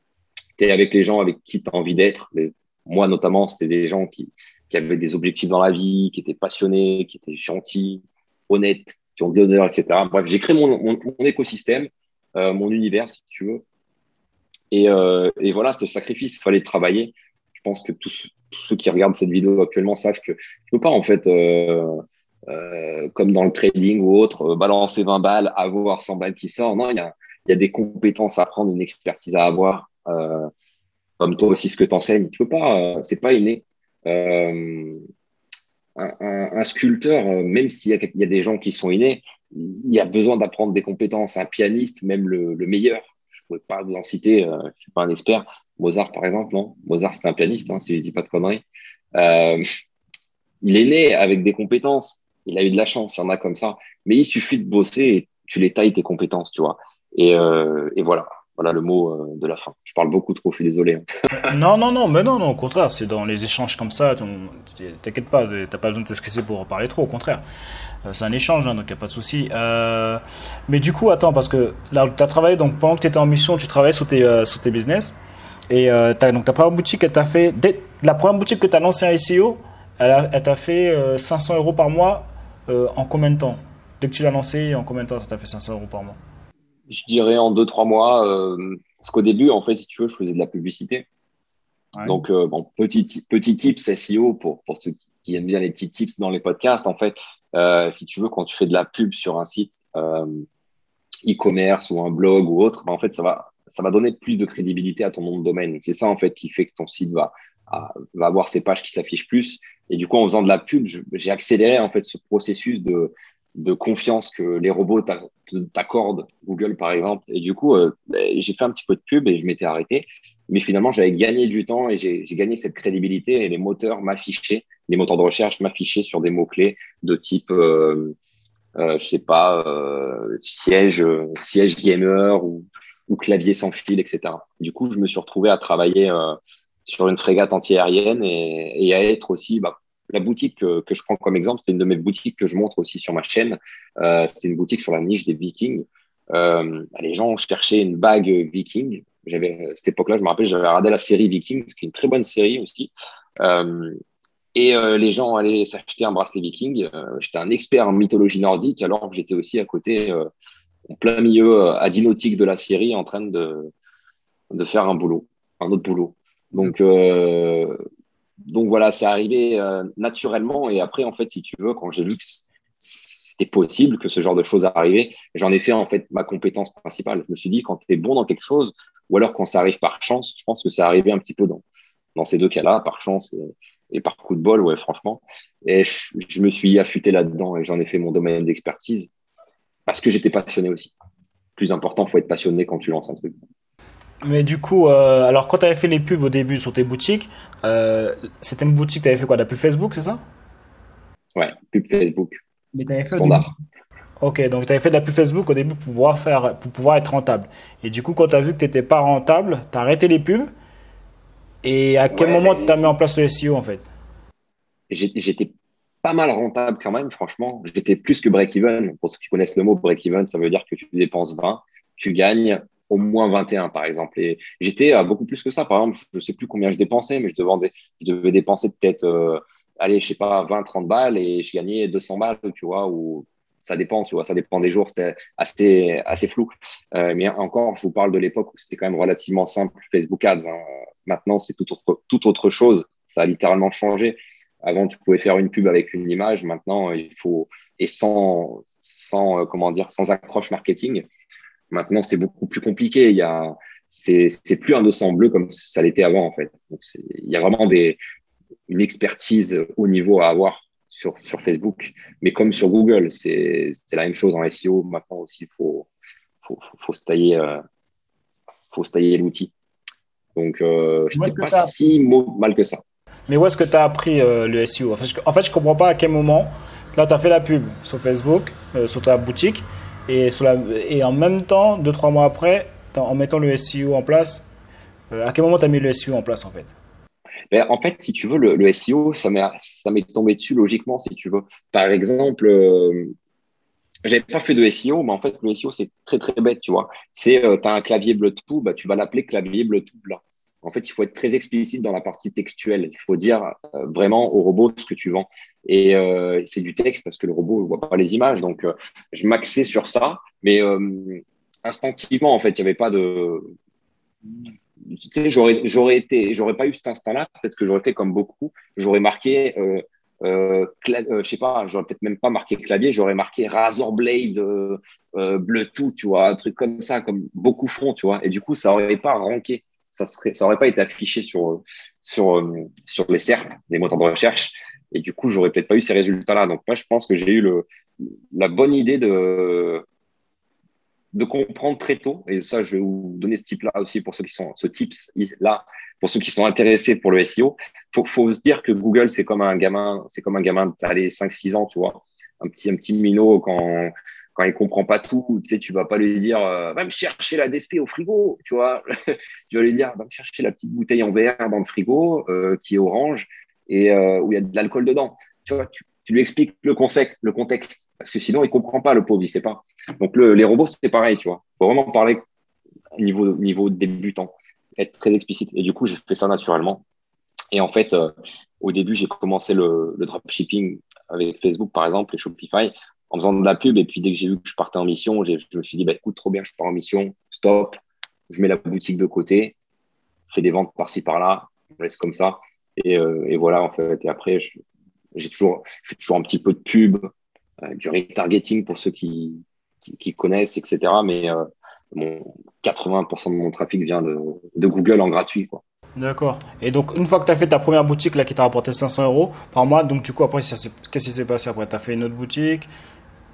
tu es avec les gens avec qui tu as envie d'être. Les, moi, notamment, c'était des gens qui, qui avaient des objectifs dans la vie, qui étaient passionnés, qui étaient gentils, honnêtes, qui ont de l'honneur, et cetera. Bref, j'ai créé mon, mon, mon écosystème, euh, mon univers, si tu veux. Et, euh, et voilà, c'était le sacrifice, il fallait travailler. Je pense que tous, tous ceux qui regardent cette vidéo actuellement savent que je ne peux pas, en fait, euh, euh, comme dans le trading ou autre, euh, balancer vingt balles, avoir cent balles qui sortent. Non, il y a, il y a des compétences à prendre, une expertise à avoir, euh, comme toi aussi ce que tu enseignes. Tu peux pas, euh, c'est pas inné. Euh, un, un, un sculpteur, euh, même s'il y a, il y a des gens qui sont innés, il y a besoin d'apprendre des compétences. Un pianiste, même le, le meilleur, je ne pourrais pas vous en citer, euh, je ne suis pas un expert. Mozart, par exemple, non. Mozart, c'est un pianiste, hein, si je ne dis pas de conneries. Euh, il est né avec des compétences. Il a eu de la chance, il y en a comme ça. Mais il suffit de bosser et tu les tailles tes compétences, tu vois. Et, euh, et voilà. Voilà le mot euh, de la fin. Je parle beaucoup trop, je suis désolé. Hein. Non, non, non, mais non, non, au contraire, c'est dans les échanges comme ça, t'inquiète pas, t'as pas besoin de t'excuser pour en parler trop, au contraire. Euh, c'est un échange, hein, donc il n'y a pas de souci. Euh, mais du coup, attends, parce que là, tu as travaillé, donc pendant que tu étais en mission, tu travaillais sur tes, euh, sur tes business. Et euh, t'as, donc ta première boutique, elle t'a fait, dès, la première boutique que tu as lancée à S E O, elle, a, elle t'a fait euh, cinq cents euros par mois euh, en combien de temps? Dès que tu l'as lancée, en combien de temps ça t'a fait cinq cents euros par mois? Je dirais en deux, trois mois. Euh, parce qu'au début, en fait, si tu veux, je faisais de la publicité. Ouais. Donc, euh, bon, petit, petit tips S E O pour, pour ceux qui, qui aiment bien les petits tips dans les podcasts. En fait, euh, si tu veux, quand tu fais de la pub sur un site euh, e-commerce ou un blog ou autre, ben, en fait, ça va, ça va donner plus de crédibilité à ton nom de domaine. C'est ça, en fait, qui fait que ton site va, à, va avoir ses pages qui s'affichent plus. Et du coup, en faisant de la pub, je, j'ai accéléré, en fait, ce processus de, de confiance que les robots t'accordent, Google par exemple. Et du coup, euh, j'ai fait un petit peu de pub et je m'étais arrêté. Mais finalement, j'avais gagné du temps et j'ai gagné cette crédibilité et les moteurs m'affichaient, les moteurs de recherche m'affichaient sur des mots-clés de type, euh, euh, je sais pas, euh, siège, siège gamer ou, ou clavier sans fil, et cetera. Du coup, je me suis retrouvé à travailler euh, sur une frégate antiaérienne et, et à être aussi, bah, la boutique que, que je prends comme exemple, c'est une de mes boutiques que je montre aussi sur ma chaîne. Euh, c'était une boutique sur la niche des Vikings. Euh, les gens cherchaient une bague Viking. J'avais, à cette époque-là, je me rappelle, j'avais regardé la série Vikings, qui est une très bonne série aussi. Euh, et euh, les gens allaient s'acheter un bracelet Viking. Euh, j'étais un expert en mythologie nordique, alors que j'étais aussi à côté, euh, en plein milieu euh, adinautique de la série, en train de, de faire un boulot, un autre boulot. Donc, euh, donc voilà, c'est arrivé euh, naturellement. Et après, en fait, si tu veux, quand j'ai vu que c'était possible, que ce genre de choses arrivait, j'en ai fait en fait ma compétence principale. Je me suis dit, quand tu es bon dans quelque chose, ou alors quand ça arrive par chance, je pense que ça arrivait un petit peu dans, dans ces deux cas-là, par chance et, et par coup de bol, ouais, franchement. Et je, je me suis affûté là-dedans et j'en ai fait mon domaine d'expertise parce que j'étais passionné aussi. Plus important, il faut être passionné quand tu lances un truc. Mais du coup, euh, alors quand tu avais fait les pubs au début sur tes boutiques, euh, c'était une boutique, tu avais fait quoi? De la pub Facebook, c'est ça? Ouais, pub Facebook. Mais tu avais fait standard. Ok, donc tu avais fait de la pub Facebook au début pour pouvoir, faire, pour pouvoir être rentable. Et du coup, quand tu as vu que tu n'étais pas rentable, tu as arrêté les pubs. Et à quel Ouais, moment tu as mis en place le S E O en fait? j'étais pas mal rentable quand même, franchement. J'étais plus que break-even. Pour ceux qui connaissent le mot break-even, ça veut dire que tu dépenses vingt, tu gagnes au moins vingt et un, par exemple. Et j'étais à beaucoup plus que ça. Par exemple, je ne sais plus combien je dépensais, mais je devais, je devais dépenser peut-être, euh, allez, je sais pas, vingt, trente balles et je gagnais deux cents balles, tu vois, ou ça dépend, tu vois, ça dépend des jours. C'était assez, assez flou. Euh, mais encore, je vous parle de l'époque où c'était quand même relativement simple, Facebook Ads. Hein. Maintenant, c'est tout autre, tout autre chose. Ça a littéralement changé. Avant, tu pouvais faire une pub avec une image. Maintenant, il faut, et sans, sans, euh, comment dire, sans accroche marketing. Maintenant, c'est beaucoup plus compliqué. Il y a, c'est, c'est plus un deux cents bleu comme ça l'était avant, en fait. Donc, c'est, il y a vraiment des, une expertise haut niveau à avoir sur, sur Facebook. Mais comme sur Google, c'est, c'est la même chose en S E O. Maintenant aussi, il faut, faut, faut, faut se tailler, euh, faut se tailler l'outil. Donc, euh, je n'étais pas si mal que ça. Mais où est-ce que tu as appris euh, le S E O? En fait, je, en fait, je comprends pas à quel moment. Là, tu as fait la pub sur Facebook, euh, sur ta boutique. Et, sur la, et en même temps, deux, trois mois après, en mettant le S E O en place, euh, à quel moment tu as mis le S E O en place en fait? Mais en fait, si tu veux, le, le S E O, ça m'est, ça m'est tombé dessus logiquement, si tu veux. Par exemple, euh, j'avais pas fait de S E O, mais en fait, le S E O, c'est très, très bête, tu vois. C'est, euh, tu as un clavier Bluetooth, bah, tu vas l'appeler clavier Bluetooth blanc. En fait, il faut être très explicite dans la partie textuelle. Il faut dire euh, vraiment au robot ce que tu vends. Et euh, c'est du texte parce que le robot ne voit pas les images. Donc, euh, je m'axais sur ça. Mais euh, instinctivement, en fait, il n'y avait pas de… Tu sais, j'aurais, j'aurais été, j'aurais pas eu cet instinct-là. Peut-être que j'aurais fait comme beaucoup. J'aurais marqué, euh, euh, cla- euh, je sais pas, j'aurais peut-être même pas marqué clavier. J'aurais marqué Razor Blade euh, euh, Bluetooth, tu vois, un truc comme ça, comme beaucoup font, tu vois. Et du coup, ça aurait pas ranké. Ça serait, ça aurait pas été affiché sur, sur, sur les S E R P, les moteurs de recherche. Et du coup, j'aurais peut-être pas eu ces résultats-là. Donc, moi, je pense que j'ai eu le, la bonne idée de, de comprendre très tôt. Et ça, je vais vous donner ce type-là aussi pour ceux qui sont, ce tips-là, pour ceux qui sont intéressés pour le S E O. Faut, faut se dire que Google, c'est comme un gamin, c'est comme un gamin de cinq six ans, tu vois. Un petit, un petit minot quand, quand il comprend pas tout, tu sais, tu vas pas lui dire euh, va me chercher la D S P au frigo, tu vois. Tu vas lui dire va me chercher la petite bouteille en verre dans le frigo euh, qui est orange et euh, où il y a de l'alcool dedans. Tu vois, tu, tu lui expliques le contexte, le contexte, parce que sinon il comprend pas, le pauvre, il sait pas. Donc le, les robots, c'est pareil, tu vois. Faut vraiment parler niveau niveau débutant, être très explicite. Et du coup, j'ai fait ça naturellement. Et en fait, euh, au début, j'ai commencé le, le dropshipping avec Facebook, par exemple, et Shopify, en faisant de la pub. Et puis, dès que j'ai vu que je partais en mission, j'ai, je me suis dit, bah, écoute, trop bien, je pars en mission, stop, je mets la boutique de côté, je fais des ventes par-ci, par-là, je laisse comme ça. Et, euh, et voilà, en fait. Et après, je, j'ai toujours, je fais toujours un petit peu de pub, euh, du retargeting pour ceux qui, qui, qui connaissent, et cetera. Mais euh, mon quatre-vingts pour cent de mon trafic vient de, de Google en gratuit, quoi. D'accord. Et donc, une fois que tu as fait ta première boutique là, qui t'a rapporté cinq cents euros par mois, donc du coup, après, ça, qu'est-ce qui s'est passé après? Tu as fait une autre boutique?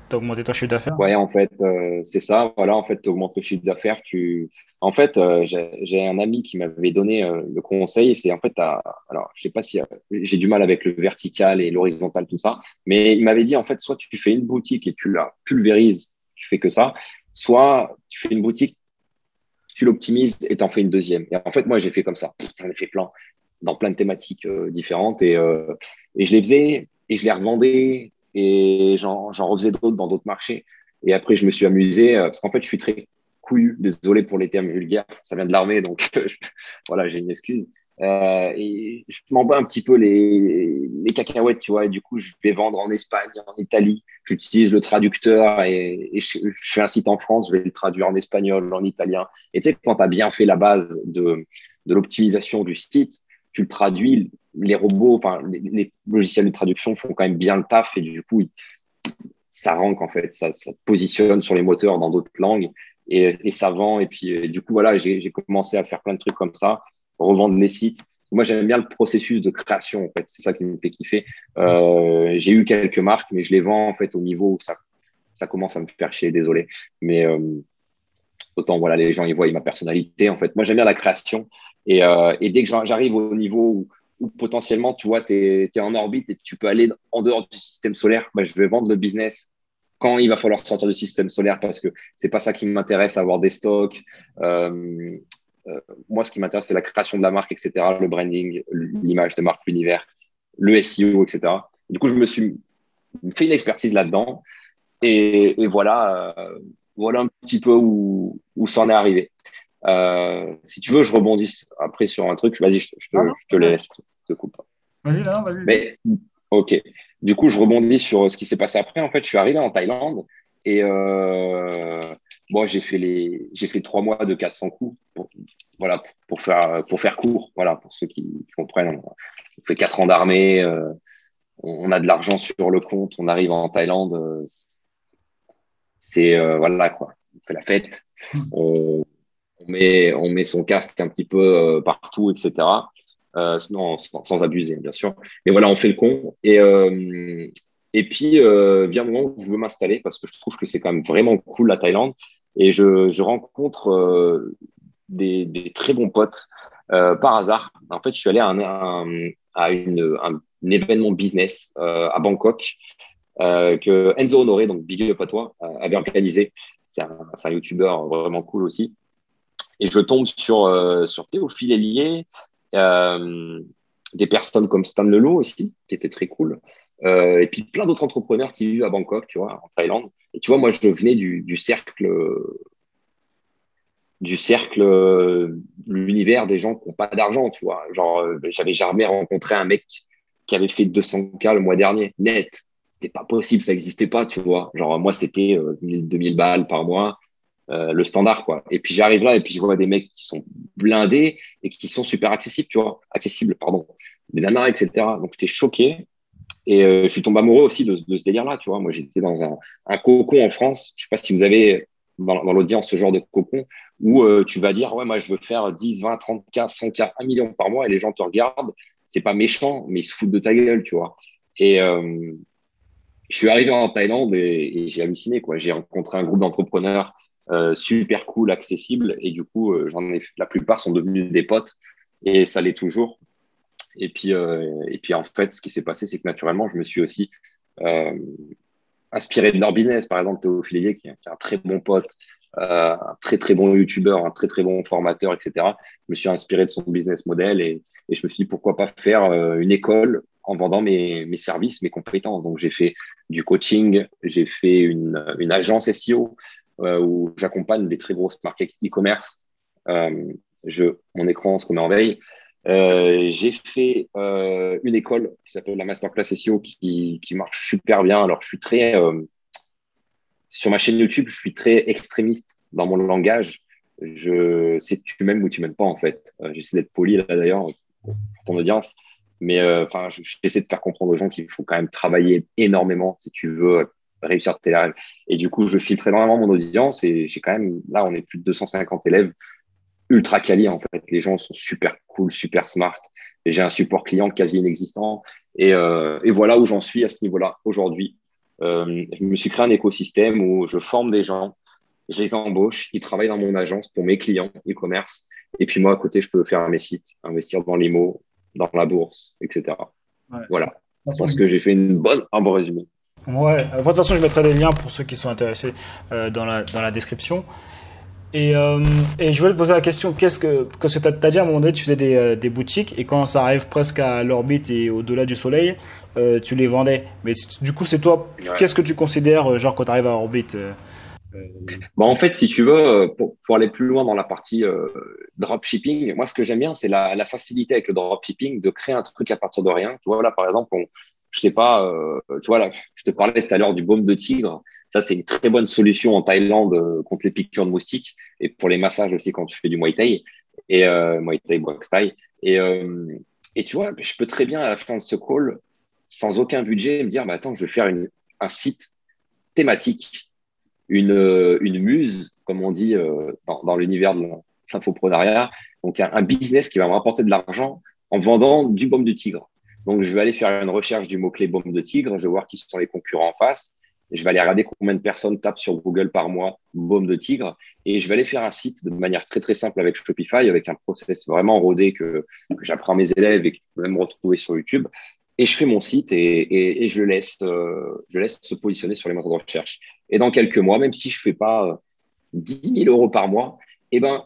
Tu as augmenté ton chiffre d'affaires? Ouais, en fait, euh, c'est ça. Voilà, en fait, tu augmentes le chiffre d'affaires. Tu... En fait, euh, j'ai j'ai un ami qui m'avait donné euh, le conseil. C'est en fait, t'as- alors, je sais pas si euh, j'ai du mal avec le vertical et l'horizontal, tout ça, mais il m'avait dit, en fait, soit tu fais une boutique et tu la pulvérises, tu fais que ça, soit tu fais une boutique, tu l'optimises et t'en fais une deuxième. Et en fait, moi, j'ai fait comme ça. J'en ai fait plein, dans plein de thématiques euh, différentes et, euh, et je les faisais et je les revendais et j'en j'en refaisais d'autres dans d'autres marchés. Et après, je me suis amusé euh, parce qu'en fait, je suis très couillu. Désolé pour les termes vulgaires. Ça vient de l'armée, donc voilà, j'ai une excuse. Euh, et je m'en bats un petit peu les, les cacahuètes, tu vois. Et du coup, je vais vendre en Espagne, en Italie. J'utilise le traducteur et, et je, je fais un site en France, je vais le traduire en espagnol, en italien. Et tu sais, quand tu as bien fait la base de, de l'optimisation du site, tu le traduis, les robots, enfin, les, les logiciels de traduction font quand même bien le taf et du coup, ça rank en fait, ça, ça te positionne sur les moteurs dans d'autres langues et, et ça vend. Et puis, et du coup, voilà, j'ai j'ai commencé à faire plein de trucs comme ça, revendre les sites. Moi, j'aime bien le processus de création, en fait. C'est ça qui me fait kiffer. Euh, j'ai eu quelques marques, mais je les vends, en fait, au niveau où ça, ça commence à me faire chier, désolé. Mais euh, autant, voilà, les gens, ils voient ma personnalité, en fait. Moi, j'aime bien la création. Et, euh, et dès que j'arrive au niveau où, où potentiellement, tu vois, tu es, es, en orbite et tu peux aller en dehors du système solaire, bah, je vais vendre le business quand il va falloir sortir du système solaire parce que c'est pas ça qui m'intéresse, avoir des stocks. Euh, euh, moi, ce qui m'intéresse, c'est la création de la marque, et cetera, le branding, l'image de marque, l'univers, le S E O, et cetera. Du coup, je me suis fait une expertise là-dedans. Et, et voilà, euh, voilà un petit peu où, où ça en est arrivé. Euh, si tu veux, je rebondis après sur un truc. Vas-y, je, je, te, Ah non, je te laisse, je te coupe. vas-y, là, vas-y. Mais ok. Du coup, je rebondis sur ce qui s'est passé après. En fait, je suis arrivé en Thaïlande et euh, bon, j'ai fait les, j'ai fait trois mois de quatre cents coups. Pour, voilà, pour, pour faire, pour faire court. Voilà, pour ceux qui, qui comprennent. On fait quatre ans d'armée. Euh, on a de l'argent sur le compte. On arrive en Thaïlande. Euh, c'est euh, voilà quoi. On fait la fête. On, on met, on met son casque un petit peu euh, partout, et cetera. Euh, non, sans, sans abuser, bien sûr. Mais voilà, on fait le con. Et, euh, et puis, euh, vient le moment où je veux m'installer parce que je trouve que c'est quand même vraiment cool la Thaïlande. Et je, je rencontre euh, des, des, très bons potes euh, par hasard. En fait, je suis allé à un, un, à une, un, un événement business euh, à Bangkok euh, que Enzo Honoré, donc big up à toi, euh, avait organisé. C'est un, un YouTuber vraiment cool aussi. Et je tombe sur, euh, sur Théophile Hélier, euh, des personnes comme Stan Lelo aussi, qui était très cool. Euh, et puis plein d'autres entrepreneurs qui vivent à Bangkok, tu vois, en Thaïlande. Et tu vois, moi, je venais du, du cercle, du cercle, euh, l'univers des gens qui n'ont pas d'argent, tu vois. Genre, euh, j'avais jamais rencontré un mec qui avait fait deux cents K le mois dernier, net. C'était pas possible, ça n'existait pas, tu vois. Genre, moi, c'était euh, mille, deux mille balles par mois. Euh, le standard, quoi. Et puis j'arrive là et puis je vois des mecs qui sont blindés et qui sont super accessibles, tu vois, accessibles, pardon, des nanas, et cetera. Donc j'étais choqué et euh, je suis tombé amoureux aussi de, de ce délire-là, tu vois. Moi, j'étais dans un, un cocon en France. Je sais pas si vous avez dans, dans l'audience ce genre de cocon où euh, tu vas dire, ouais, moi, je veux faire dix, vingt, trente K, cent K, un million par mois et les gens te regardent. C'est pas méchant, mais ils se foutent de ta gueule, tu vois. Et euh, je suis arrivé en Thaïlande et, et j'ai halluciné, quoi. J'ai rencontré un groupe d'entrepreneurs euh, super cool, accessible, et du coup, euh, j'en ai, la plupart sont devenus des potes, et ça l'est toujours. Et puis, euh, et puis, en fait, ce qui s'est passé, c'est que naturellement, je me suis aussi euh, inspiré de leur business. Par exemple, Théophile Hélier, qui, est qui est un très bon pote, euh, un très, très bon youtubeur, un très, très bon formateur, et cetera. Je me suis inspiré de son business model et, et je me suis dit, pourquoi pas faire euh, une école en vendant mes, mes services, mes compétences. Donc, j'ai fait du coaching, j'ai fait une, une agence S E O euh, où j'accompagne des très grosses marques e-commerce. Euh, je, mon écran se remet en veille. Euh, j'ai fait euh, une école qui s'appelle la Masterclass S E O qui, qui marche super bien. Alors, je suis très, euh, sur ma chaîne YouTube, je suis très extrémiste dans mon langage. Je, c'est tu m'aimes ou tu m'aimes pas, en fait. Euh, j'essaie d'être poli, là, d'ailleurs, pour ton audience. Mais euh, enfin, j'essaie de faire comprendre aux gens qu'il faut quand même travailler énormément si tu veux réussir tes rêves. Et du coup, je filtre énormément mon audience et j'ai quand même, là, on est plus de deux cent cinquante élèves ultra quali, en fait. Les gens sont super cool, super smart. Et j'ai un support client quasi inexistant. Et, euh, et voilà où j'en suis à ce niveau-là aujourd'hui. Euh, je me suis créé un écosystème où je forme des gens, je les embauche, ils travaillent dans mon agence pour mes clients e-commerce. Et puis moi, à côté, je peux faire mes sites, investir dans l'IMO, dans la bourse, et cetera. Ouais. Voilà. De Je toute façon, pense que j'ai fait une bonne, un bon résumé. ouais. De toute façon, je mettrai des liens pour ceux qui sont intéressés euh, dans la, dans la description. Et, euh, et je voulais te poser la question, qu'est-ce que, que tu as dit à un moment donné, tu faisais des, euh, des boutiques et quand ça arrive presque à l'orbite et au-delà du soleil, euh, tu les vendais. Mais du coup, c'est toi, Ouais. qu'est-ce que tu considères, euh, genre, quand tu arrives à orbite euh, Bon, en fait, si tu veux, euh, pour, pour aller plus loin dans la partie euh, dropshipping, moi, ce que j'aime bien, c'est la, la facilité avec le dropshipping de créer un truc à partir de rien. Tu vois, là, par exemple, on, je sais pas, euh, tu vois, là, je te parlais tout à l'heure du baume de tigre. Ça, c'est une très bonne solution en Thaïlande euh, contre les piqûres de moustiques et pour les massages aussi quand tu fais du Muay Thai et euh, Muay Thai, Box Thai. Et, euh, et tu vois, je peux très bien à la fin de ce call, sans aucun budget, me dire, bah, attends, je vais faire une, un site thématique une, une muse, comme on dit euh, dans, dans l'univers de l'infoprenariat, donc un, un business qui va me rapporter de l'argent en vendant du baume de tigre. Donc, je vais aller faire une recherche du mot-clé baume de tigre, je vais voir qui sont les concurrents en face, et je vais aller regarder combien de personnes tapent sur Google par mois baume de tigre, et je vais aller faire un site de manière très, très simple avec Shopify, avec un process vraiment rodé que, que j'apprends à mes élèves et que tu peux même retrouver sur YouTube. Et je fais mon site et, et, et je, laisse, euh, je laisse se positionner sur les moteurs de recherche. Et dans quelques mois, même si je ne fais pas euh, dix mille euros par mois, eh ben,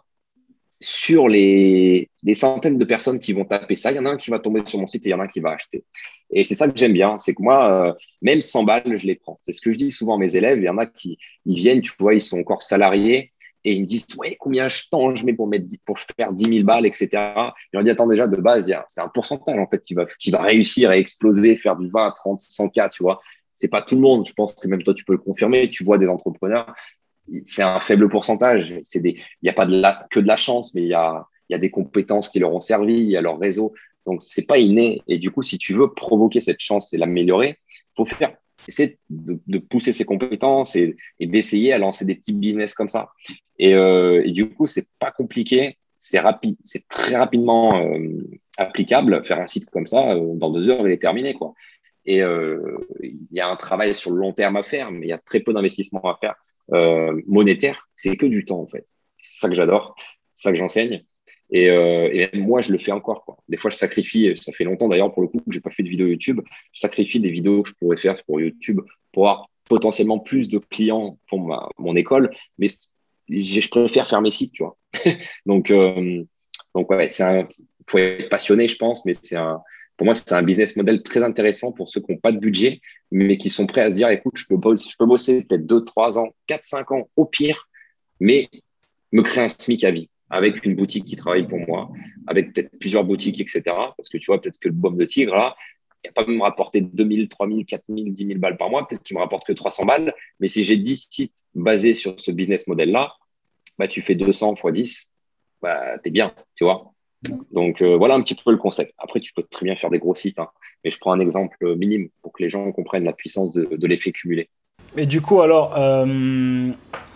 sur les, les centaines de personnes qui vont taper ça, il y en a un qui va tomber sur mon site et il y en a un qui va acheter. Et c'est ça que j'aime bien, c'est que moi, euh, même cent balles, je les prends. C'est ce que je dis souvent à mes élèves. Il y en a qui ils viennent, tu vois, ils sont encore salariés et ils me disent, ouais, combien je temps je mets pour, mettre, pour faire dix mille balles, et cetera. Et on dit, attends, déjà, de base, c'est un pourcentage, en fait, qui va, qui va réussir à exploser, faire du vingt, trente, cent K, tu vois. C'est pas tout le monde. Je pense que même toi, tu peux le confirmer. Tu vois des entrepreneurs, c'est un faible pourcentage. C'est des, il n'y a pas de la, que de la chance, mais il y a, il y a des compétences qui leur ont servi, il y a leur réseau. Donc, c'est pas inné. Et du coup, si tu veux provoquer cette chance et l'améliorer, faut faire, essayer de, de pousser ses compétences et, et d'essayer à lancer des petits business comme ça. Et, euh, et du coup, c'est pas compliqué. C'est rapide, c'est très rapidement euh, applicable. Faire un site comme ça, euh, dans deux heures, il est terminé, quoi. Et euh, il y a un travail sur le long terme à faire, mais il y a très peu d'investissement à faire. Euh, monétaire, c'est que du temps, en fait. C'est ça que j'adore, c'est ça que j'enseigne. Et, euh, et même moi, je le fais encore, quoi. Des fois, je sacrifie, ça fait longtemps d'ailleurs, pour le coup, que j'ai pas fait de vidéo YouTube. Je sacrifie des vidéos que je pourrais faire pour YouTube pour avoir potentiellement plus de clients pour ma, mon école. Mais je préfère faire mes sites, tu vois. donc, euh, donc, ouais, c'est un, faut être passionné, je pense, mais c'est un, pour moi, c'est un business model très intéressant pour ceux qui n'ont pas de budget, mais qui sont prêts à se dire, écoute, je peux bosser, je peux bosser peut-être deux, trois ans, quatre, cinq ans au pire, mais me créer un SMIC à vie avec une boutique qui travaille pour moi, avec peut-être plusieurs boutiques, et cetera. Parce que tu vois, peut-être que le baume de tigre, là, il va pas me rapporter deux mille, trois mille, quatre mille, dix mille balles par mois, peut-être qu'il me rapporte que trois cents balles, mais si j'ai dix sites basés sur ce business model-là, bah, tu fais deux cents fois dix, bah, t'es bien, tu vois. Donc, euh, voilà un petit peu le concept. Après, tu peux très bien faire des gros sites, hein, mais je prends un exemple minime pour que les gens comprennent la puissance de, de l'effet cumulé. Et du coup, alors, euh,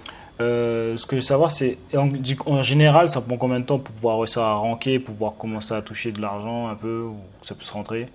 euh, ce que je veux savoir, c'est en, en général, ça prend combien de temps pour pouvoir réussir à ranker, pour pouvoir commencer à toucher de l'argent un peu, ou ça peut se rentrer?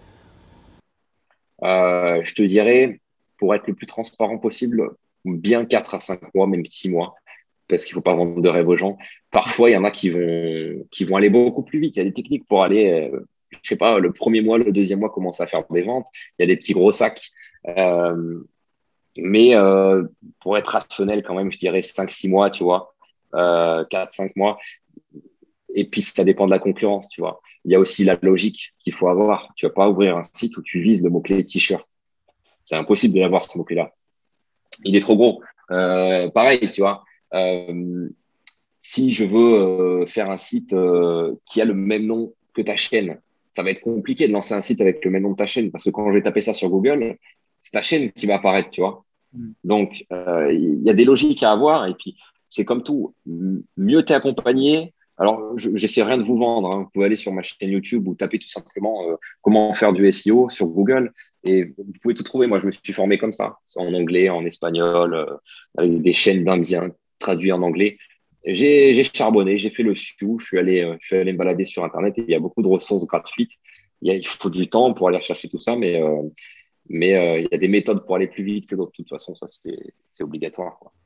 Euh, je te dirais, pour être le plus transparent possible, bien quatre à cinq mois, même six mois, parce qu'il ne faut pas vendre de rêve aux gens. Parfois, il y en a qui vont, qui vont aller beaucoup plus vite. Il y a des techniques pour aller, euh, je sais pas, le premier mois, le deuxième mois, commencer à faire des ventes. Il y a des petits gros sacs. Euh, mais euh, pour être rationnel, quand même, je dirais cinq six mois, tu vois, euh, quatre cinq mois. Et puis, ça dépend de la concurrence, tu vois. Il y a aussi la logique qu'il faut avoir. Tu vas pas ouvrir un site où tu vises le mot-clé t-shirt. C'est impossible de l'avoir, ce mot-clé-là. Il est trop gros. Euh, pareil, tu vois. Euh, si je veux euh, faire un site euh, qui a le même nom que ta chaîne, ça va être compliqué de lancer un site avec le même nom de ta chaîne parce que quand je vais taper ça sur Google, c'est ta chaîne qui va apparaître, tu vois. Donc, euh, il y a des logiques à avoir et puis c'est comme tout. Mieux t'es accompagné. Alors, je j'essaie rien de vous vendre, hein. Vous pouvez aller sur ma chaîne YouTube ou taper tout simplement euh, comment faire du S E O sur Google et vous pouvez tout trouver. Moi, je me suis formé comme ça, en anglais, en espagnol, euh, avec des chaînes d'Indiens traduits en anglais. J'ai j'ai charbonné, j'ai fait le sioux, je suis allé, euh, je suis allé me balader sur Internet et il y a beaucoup de ressources gratuites. Il, y a, il faut du temps pour aller chercher tout ça, mais euh, Mais euh, il y a des méthodes pour aller plus vite que d'autres. De toute façon, ça, c'est obligatoire, quoi.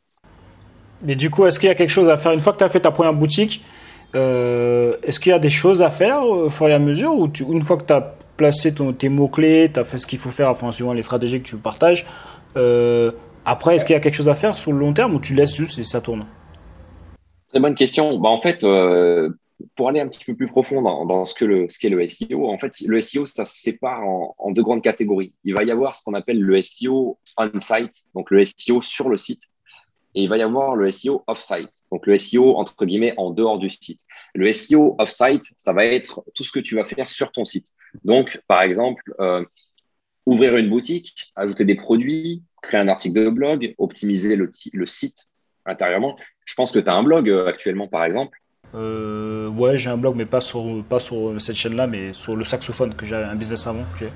Mais du coup, est-ce qu'il y a quelque chose à faire une fois que tu as fait ta première boutique? Euh, est-ce qu'il y a des choses à faire au fur et à mesure ou tu, une fois que tu as placé ton, tes mots-clés, tu as fait ce qu'il faut faire, enfin, suivant les stratégies que tu partages, euh, après, est-ce qu'il y a quelque chose à faire sur le long terme ou tu laisses juste et ça tourne? Très bonne question. Bah, en fait, euh, pour aller un petit peu plus profond dans, dans ce que le, ce qu'est le S E O, en fait, le S E O, ça se sépare en, en deux grandes catégories. Il va y avoir ce qu'on appelle le S E O on-site, donc le S E O sur le site, et il va y avoir le S E O off-site, donc le S E O entre guillemets en dehors du site. Le S E O off-site, ça va être tout ce que tu vas faire sur ton site. Donc, par exemple, euh, ouvrir une boutique, ajouter des produits, créer un article de blog, optimiser le, le site intérieurement. Je pense que tu as un blog euh, actuellement, par exemple. Euh, ouais, j'ai un blog, mais pas sur, pas sur cette chaîne-là, mais sur le saxophone, que j'ai un business avant. Que j'ai.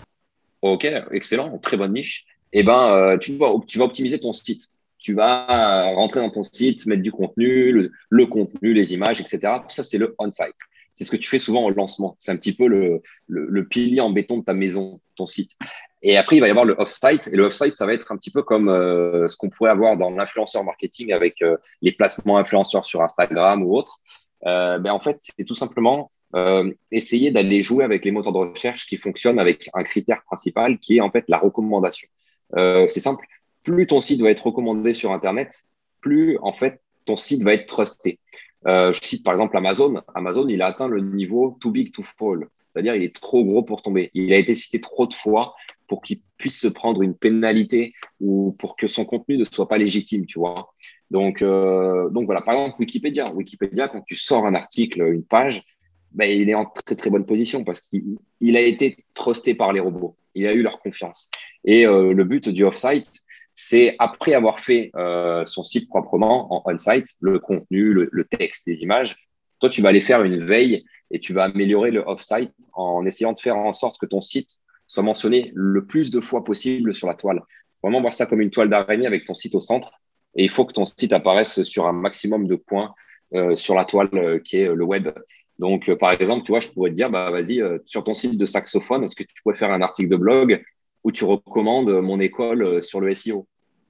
Ok, excellent, très bonne niche. Eh ben, euh, tu vas, tu vas optimiser ton site. Tu vas euh, rentrer dans ton site, mettre du contenu, le, le contenu, les images, et cetera. Tout ça, c'est le on-site. C'est ce que tu fais souvent au lancement. C'est un petit peu le, le, le pilier en béton de ta maison, ton site. Et après, il va y avoir le off-site. Et le off-site, ça va être un petit peu comme euh, ce qu'on pourrait avoir dans l'influenceur marketing avec euh, les placements influenceurs sur Instagram ou autre. Euh, ben, en fait, c'est tout simplement euh, essayer d'aller jouer avec les moteurs de recherche qui fonctionnent avec un critère principal qui est en fait la recommandation. Euh, c'est simple, plus ton site va être recommandé sur Internet, plus en fait ton site va être trusté. Euh, je cite par exemple Amazon. Amazon, il a atteint le niveau too big to fall, c'est-à-dire il est trop gros pour tomber. Il a été cité trop de fois pour qu'il puisse se prendre une pénalité ou pour que son contenu ne soit pas légitime, tu vois. Donc, euh, donc voilà, par exemple Wikipédia. Wikipédia, quand tu sors un article, une page, ben, il est en très très bonne position parce qu'il il a été trusté par les robots. Il a eu leur confiance. Et euh, le but du off-site, c'est après avoir fait euh, son site proprement en on-site, le contenu, le, le texte, les images, toi, tu vas aller faire une veille et tu vas améliorer le off-site en essayant de faire en sorte que ton site soit mentionné le plus de fois possible sur la toile. Vraiment voir ça comme une toile d'araignée avec ton site au centre. Et il faut que ton site apparaisse sur un maximum de points euh, sur la toile euh, qui est le web. Donc, euh, par exemple, tu vois, je pourrais te dire, bah, vas-y, euh, sur ton site de saxophone, est-ce que tu pourrais faire un article de blog où tu recommandes mon école euh, sur le S E O?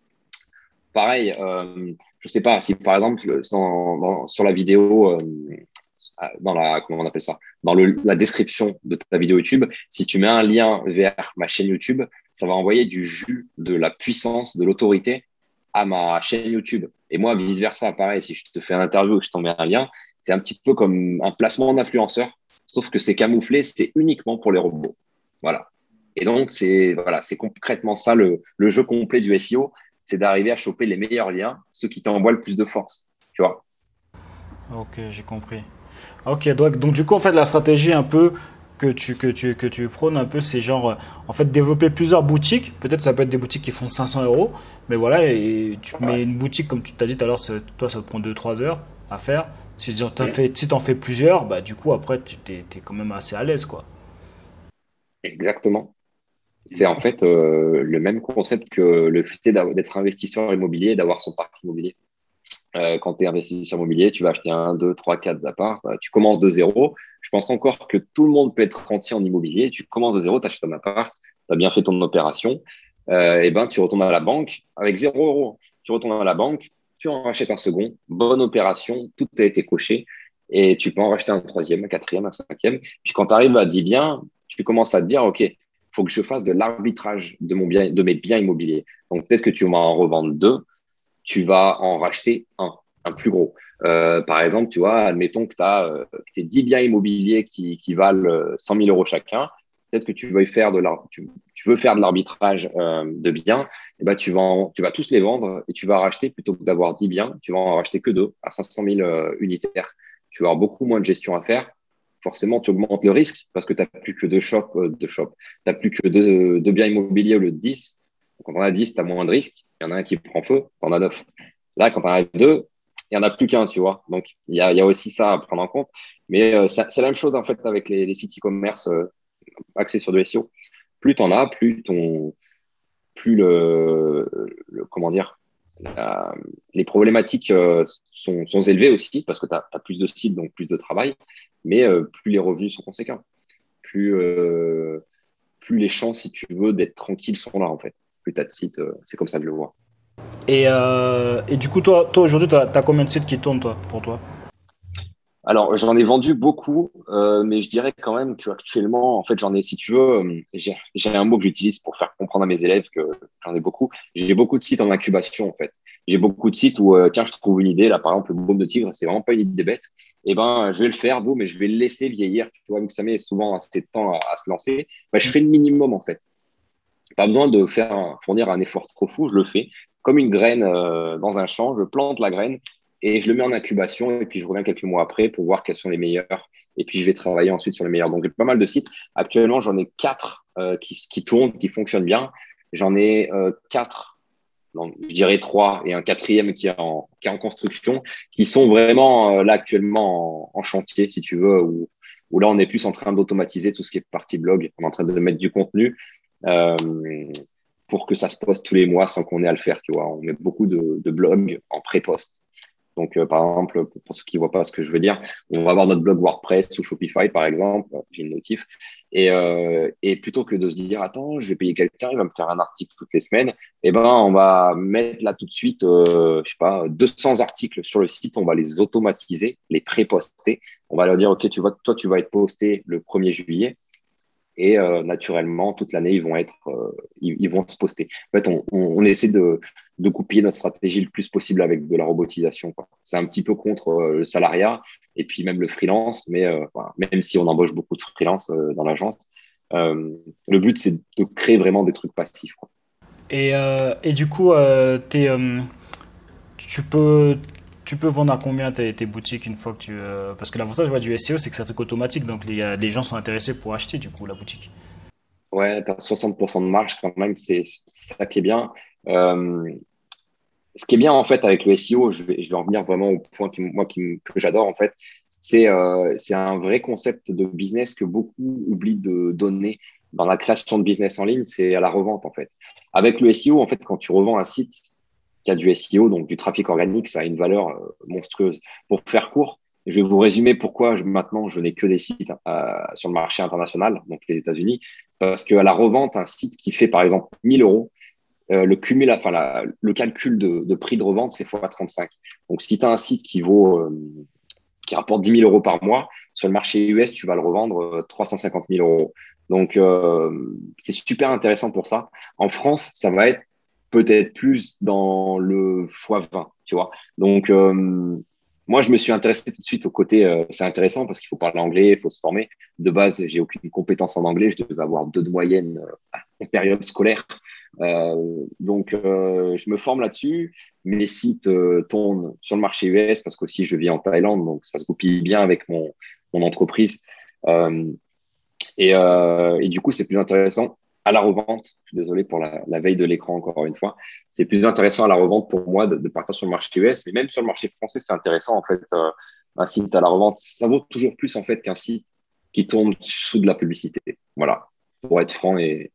Pareil, euh, je sais pas si, par exemple, dans, dans, sur la vidéo, euh, dans la, comment on appelle ça, dans le, la description de ta vidéo YouTube, si tu mets un lien vers ma chaîne YouTube, ça va envoyer du jus, de la puissance, de l'autorité à ma chaîne YouTube. Et moi, vice-versa, pareil, si je te fais un interview et que je t'envoie un lien, c'est un petit peu comme un placement d'influenceur, sauf que c'est camouflé, c'est uniquement pour les robots. Voilà. Et donc, c'est voilà, c'est concrètement ça le, le jeu complet du S E O, c'est d'arriver à choper les meilleurs liens, ceux qui t'envoient le plus de force. Tu vois. Ok, j'ai compris. Ok, donc, donc du coup, en fait, la stratégie un peu que tu, que tu, que tu prônes un peu, c'est genre, euh, en fait, développer plusieurs boutiques. Peut-être ça peut être des boutiques qui font cinq cents euros, mais voilà, et tu mets Ouais. une boutique, comme tu t'as dit tout à l'heure, ça- toi, ça te prend deux trois heures à faire. Si tu en Mmh. fais, si t'en fais plusieurs, bah du coup, après, tu t'es, t'es quand même assez à l'aise, quoi. Exactement. C'est en fait euh, le même concept que le fait d'av- d'être investisseur immobilier et d'avoir son parc immobilier. Euh, quand tu es investisseur immobilier, tu vas acheter un, deux, trois, quatre apparts. euh, Tu commences de zéro. Je pense encore que tout le monde peut être rentier en immobilier. Tu commences de zéro, tu achètes un appart, tu as bien fait ton opération. Euh, et ben, tu retournes à la banque avec zéro euro. Tu retournes à la banque, tu en rachètes un second. Bonne opération, tout a été coché. Et tu peux en racheter un troisième, un quatrième, un cinquième. Puis quand tu arrives à dix biens, tu commences à te dire, OK, il faut que je fasse de l'arbitrage de, mon bien, de mes biens immobiliers. Donc peut-être que tu vas en revendre deux, tu vas en racheter un, un plus gros. Euh, par exemple, tu vois, admettons que tu as euh, tes dix biens immobiliers qui, qui valent euh, cent mille euros chacun. Peut-être que tu veux faire de tu, tu veux faire de l'arbitrage euh, de biens, et ben tu vas, en, tu vas tous les vendre et tu vas racheter plutôt que d'avoir dix biens, tu vas en racheter que deux à cinq cent mille euh, unitaires. Tu vas avoir beaucoup moins de gestion à faire. Forcément, tu augmentes le risque parce que tu n'as plus que deux shops, euh, deux shops. Tu n'as plus que deux, deux biens immobiliers au lieu de dix. Quand on a dix, tu as moins de risques. Il y en a un qui prend feu, tu en as neuf. Là, quand tu en as deux, il n'y en a plus qu'un, tu vois. Donc, il y a, il y a aussi ça à prendre en compte. Mais euh, c'est la même chose, en fait, avec les, les sites e-commerce euh, axés sur du S E O. Plus tu en as, plus, ton, plus le, le comment dire, la, les problématiques euh, sont, sont élevées aussi parce que tu as plus de sites, donc plus de travail, mais euh, plus les revenus sont conséquents. Plus, euh, plus les chances, si tu veux, d'être tranquille sont là, en fait. Plus tu as de sites, euh, c'est comme ça que je le vois. Et, euh, et du coup, toi, toi aujourd'hui, tu as combien de sites qui tournent toi, pour toi? Alors, j'en ai vendu beaucoup, euh, mais je dirais quand même qu'actuellement, en fait, j'en ai, si tu veux, euh, j'ai j'ai un mot que j'utilise pour faire comprendre à mes élèves que j'en ai beaucoup. J'ai beaucoup de sites en incubation, en fait. J'ai beaucoup de sites où, euh, tiens, je trouve une idée, là, par exemple, le baume de tigre, c'est vraiment pas une idée bête. Eh ben, je vais le faire, boum, mais je vais le laisser vieillir, tu vois, vu que ça met souvent assez de temps à, à se lancer. Ben, je fais le minimum, en fait. Pas besoin de faire un- fournir un effort trop fou, je le fais comme une graine euh, dans un champ, je plante la graine et je le mets en incubation et puis je reviens quelques mois après pour voir quels sont les meilleurs et puis je vais travailler ensuite sur les meilleurs. Donc j'ai pas mal de sites. Actuellement, j'en ai quatre euh, qui, qui tournent, qui fonctionnent bien. J'en ai euh, quatre, non, je dirais trois et un quatrième qui est en, qui est en construction, qui sont vraiment euh, là actuellement en, en chantier, si tu veux, où, où là on est plus en train d'automatiser tout ce qui est partie blog. On est en train de mettre du contenu euh, pour que ça se poste tous les mois sans qu'on ait à le faire. Tu vois, on met beaucoup de, de blogs en pré-post. Donc, euh, par exemple, pour, pour ceux qui ne voient pas ce que je veux dire, on va avoir notre blog WordPress ou Shopify, par exemple. J'ai une notif. Et, euh, et plutôt que de se dire, attends, je vais payer quelqu'un, il va me faire un article toutes les semaines, eh ben, on va mettre là tout de suite, euh, je sais pas, deux cents articles sur le site. On va les automatiser, les pré-poster. On va leur dire, OK, tu vois, toi, tu vas être posté le premier juillet. Et euh, naturellement, toute l'année, ils vont être, euh, ils, ils, vont se poster. En fait, on, on, on essaie de, de goupiller notre stratégie le plus possible avec de la robotisation. C'est un petit peu contre euh, le salariat et puis même le freelance, mais euh, voilà, même si on embauche beaucoup de freelance euh, dans l'agence, euh, le but, c'est de créer vraiment des trucs passifs, quoi. Et, euh, et du coup, euh, t'es, euh, tu peux, tu peux vendre à combien tes, tes boutiques une fois que tu... euh, parce que l'avantage ouais, du S E O, c'est que c'est un truc automatique, donc les, euh, les gens sont intéressés pour acheter du coup la boutique. Ouais, tu as soixante pour cent de marge quand même, c'est ça qui est bien. Euh, ce qui est bien en fait avec le S E O, je vais, je vais en venir vraiment au point qui, moi, qui, me- que j'adore en fait, c'est euh, c'est un vrai concept de business que beaucoup oublient de donner dans la création de business en ligne, c'est à la revente en fait. Avec le S E O, en fait, quand tu revends un site qui a du S E O, donc du trafic organique, ça a une valeur euh, monstrueuse. Pour faire court, je vais vous résumer pourquoi je, maintenant je n'ai que des sites euh, sur le marché international, donc les États-Unis, parce qu'à la revente, un site qui fait par exemple mille euros, euh, le cumul, enfin la, le calcul de, de prix de revente, c'est fois trente-cinq. Donc, si tu as un site qui vaut, euh, qui rapporte dix mille euros par mois, sur le marché U S, tu vas le revendre euh, trois cent cinquante mille euros. Donc, euh, c'est super intéressant pour ça. En France, ça va être peut-être plus dans le fois vingt, tu vois. Donc, euh, moi, je me suis intéressé tout de suite au côté, euh, c'est intéressant parce qu'il faut parler anglais, il faut se former. De base, j'ai aucune compétence en anglais, je devais avoir deux de moyenne euh, en période scolaire. Euh, donc, euh, je me forme là-dessus. Mes sites euh, tournent sur le marché U S parce qu'aussi je vis en Thaïlande, donc ça se goupille bien avec mon, mon entreprise. Euh, et, euh, et du coup, c'est plus intéressant à la revente. Je suis désolé pour la, la veille de l'écran encore une fois. C'est plus intéressant à la revente pour moi de, de partir sur le marché U S, mais même sur le marché français, c'est intéressant en fait. Euh, un site à la revente, ça vaut toujours plus en fait qu'un site qui tourne sous de la publicité. Voilà, pour être franc et,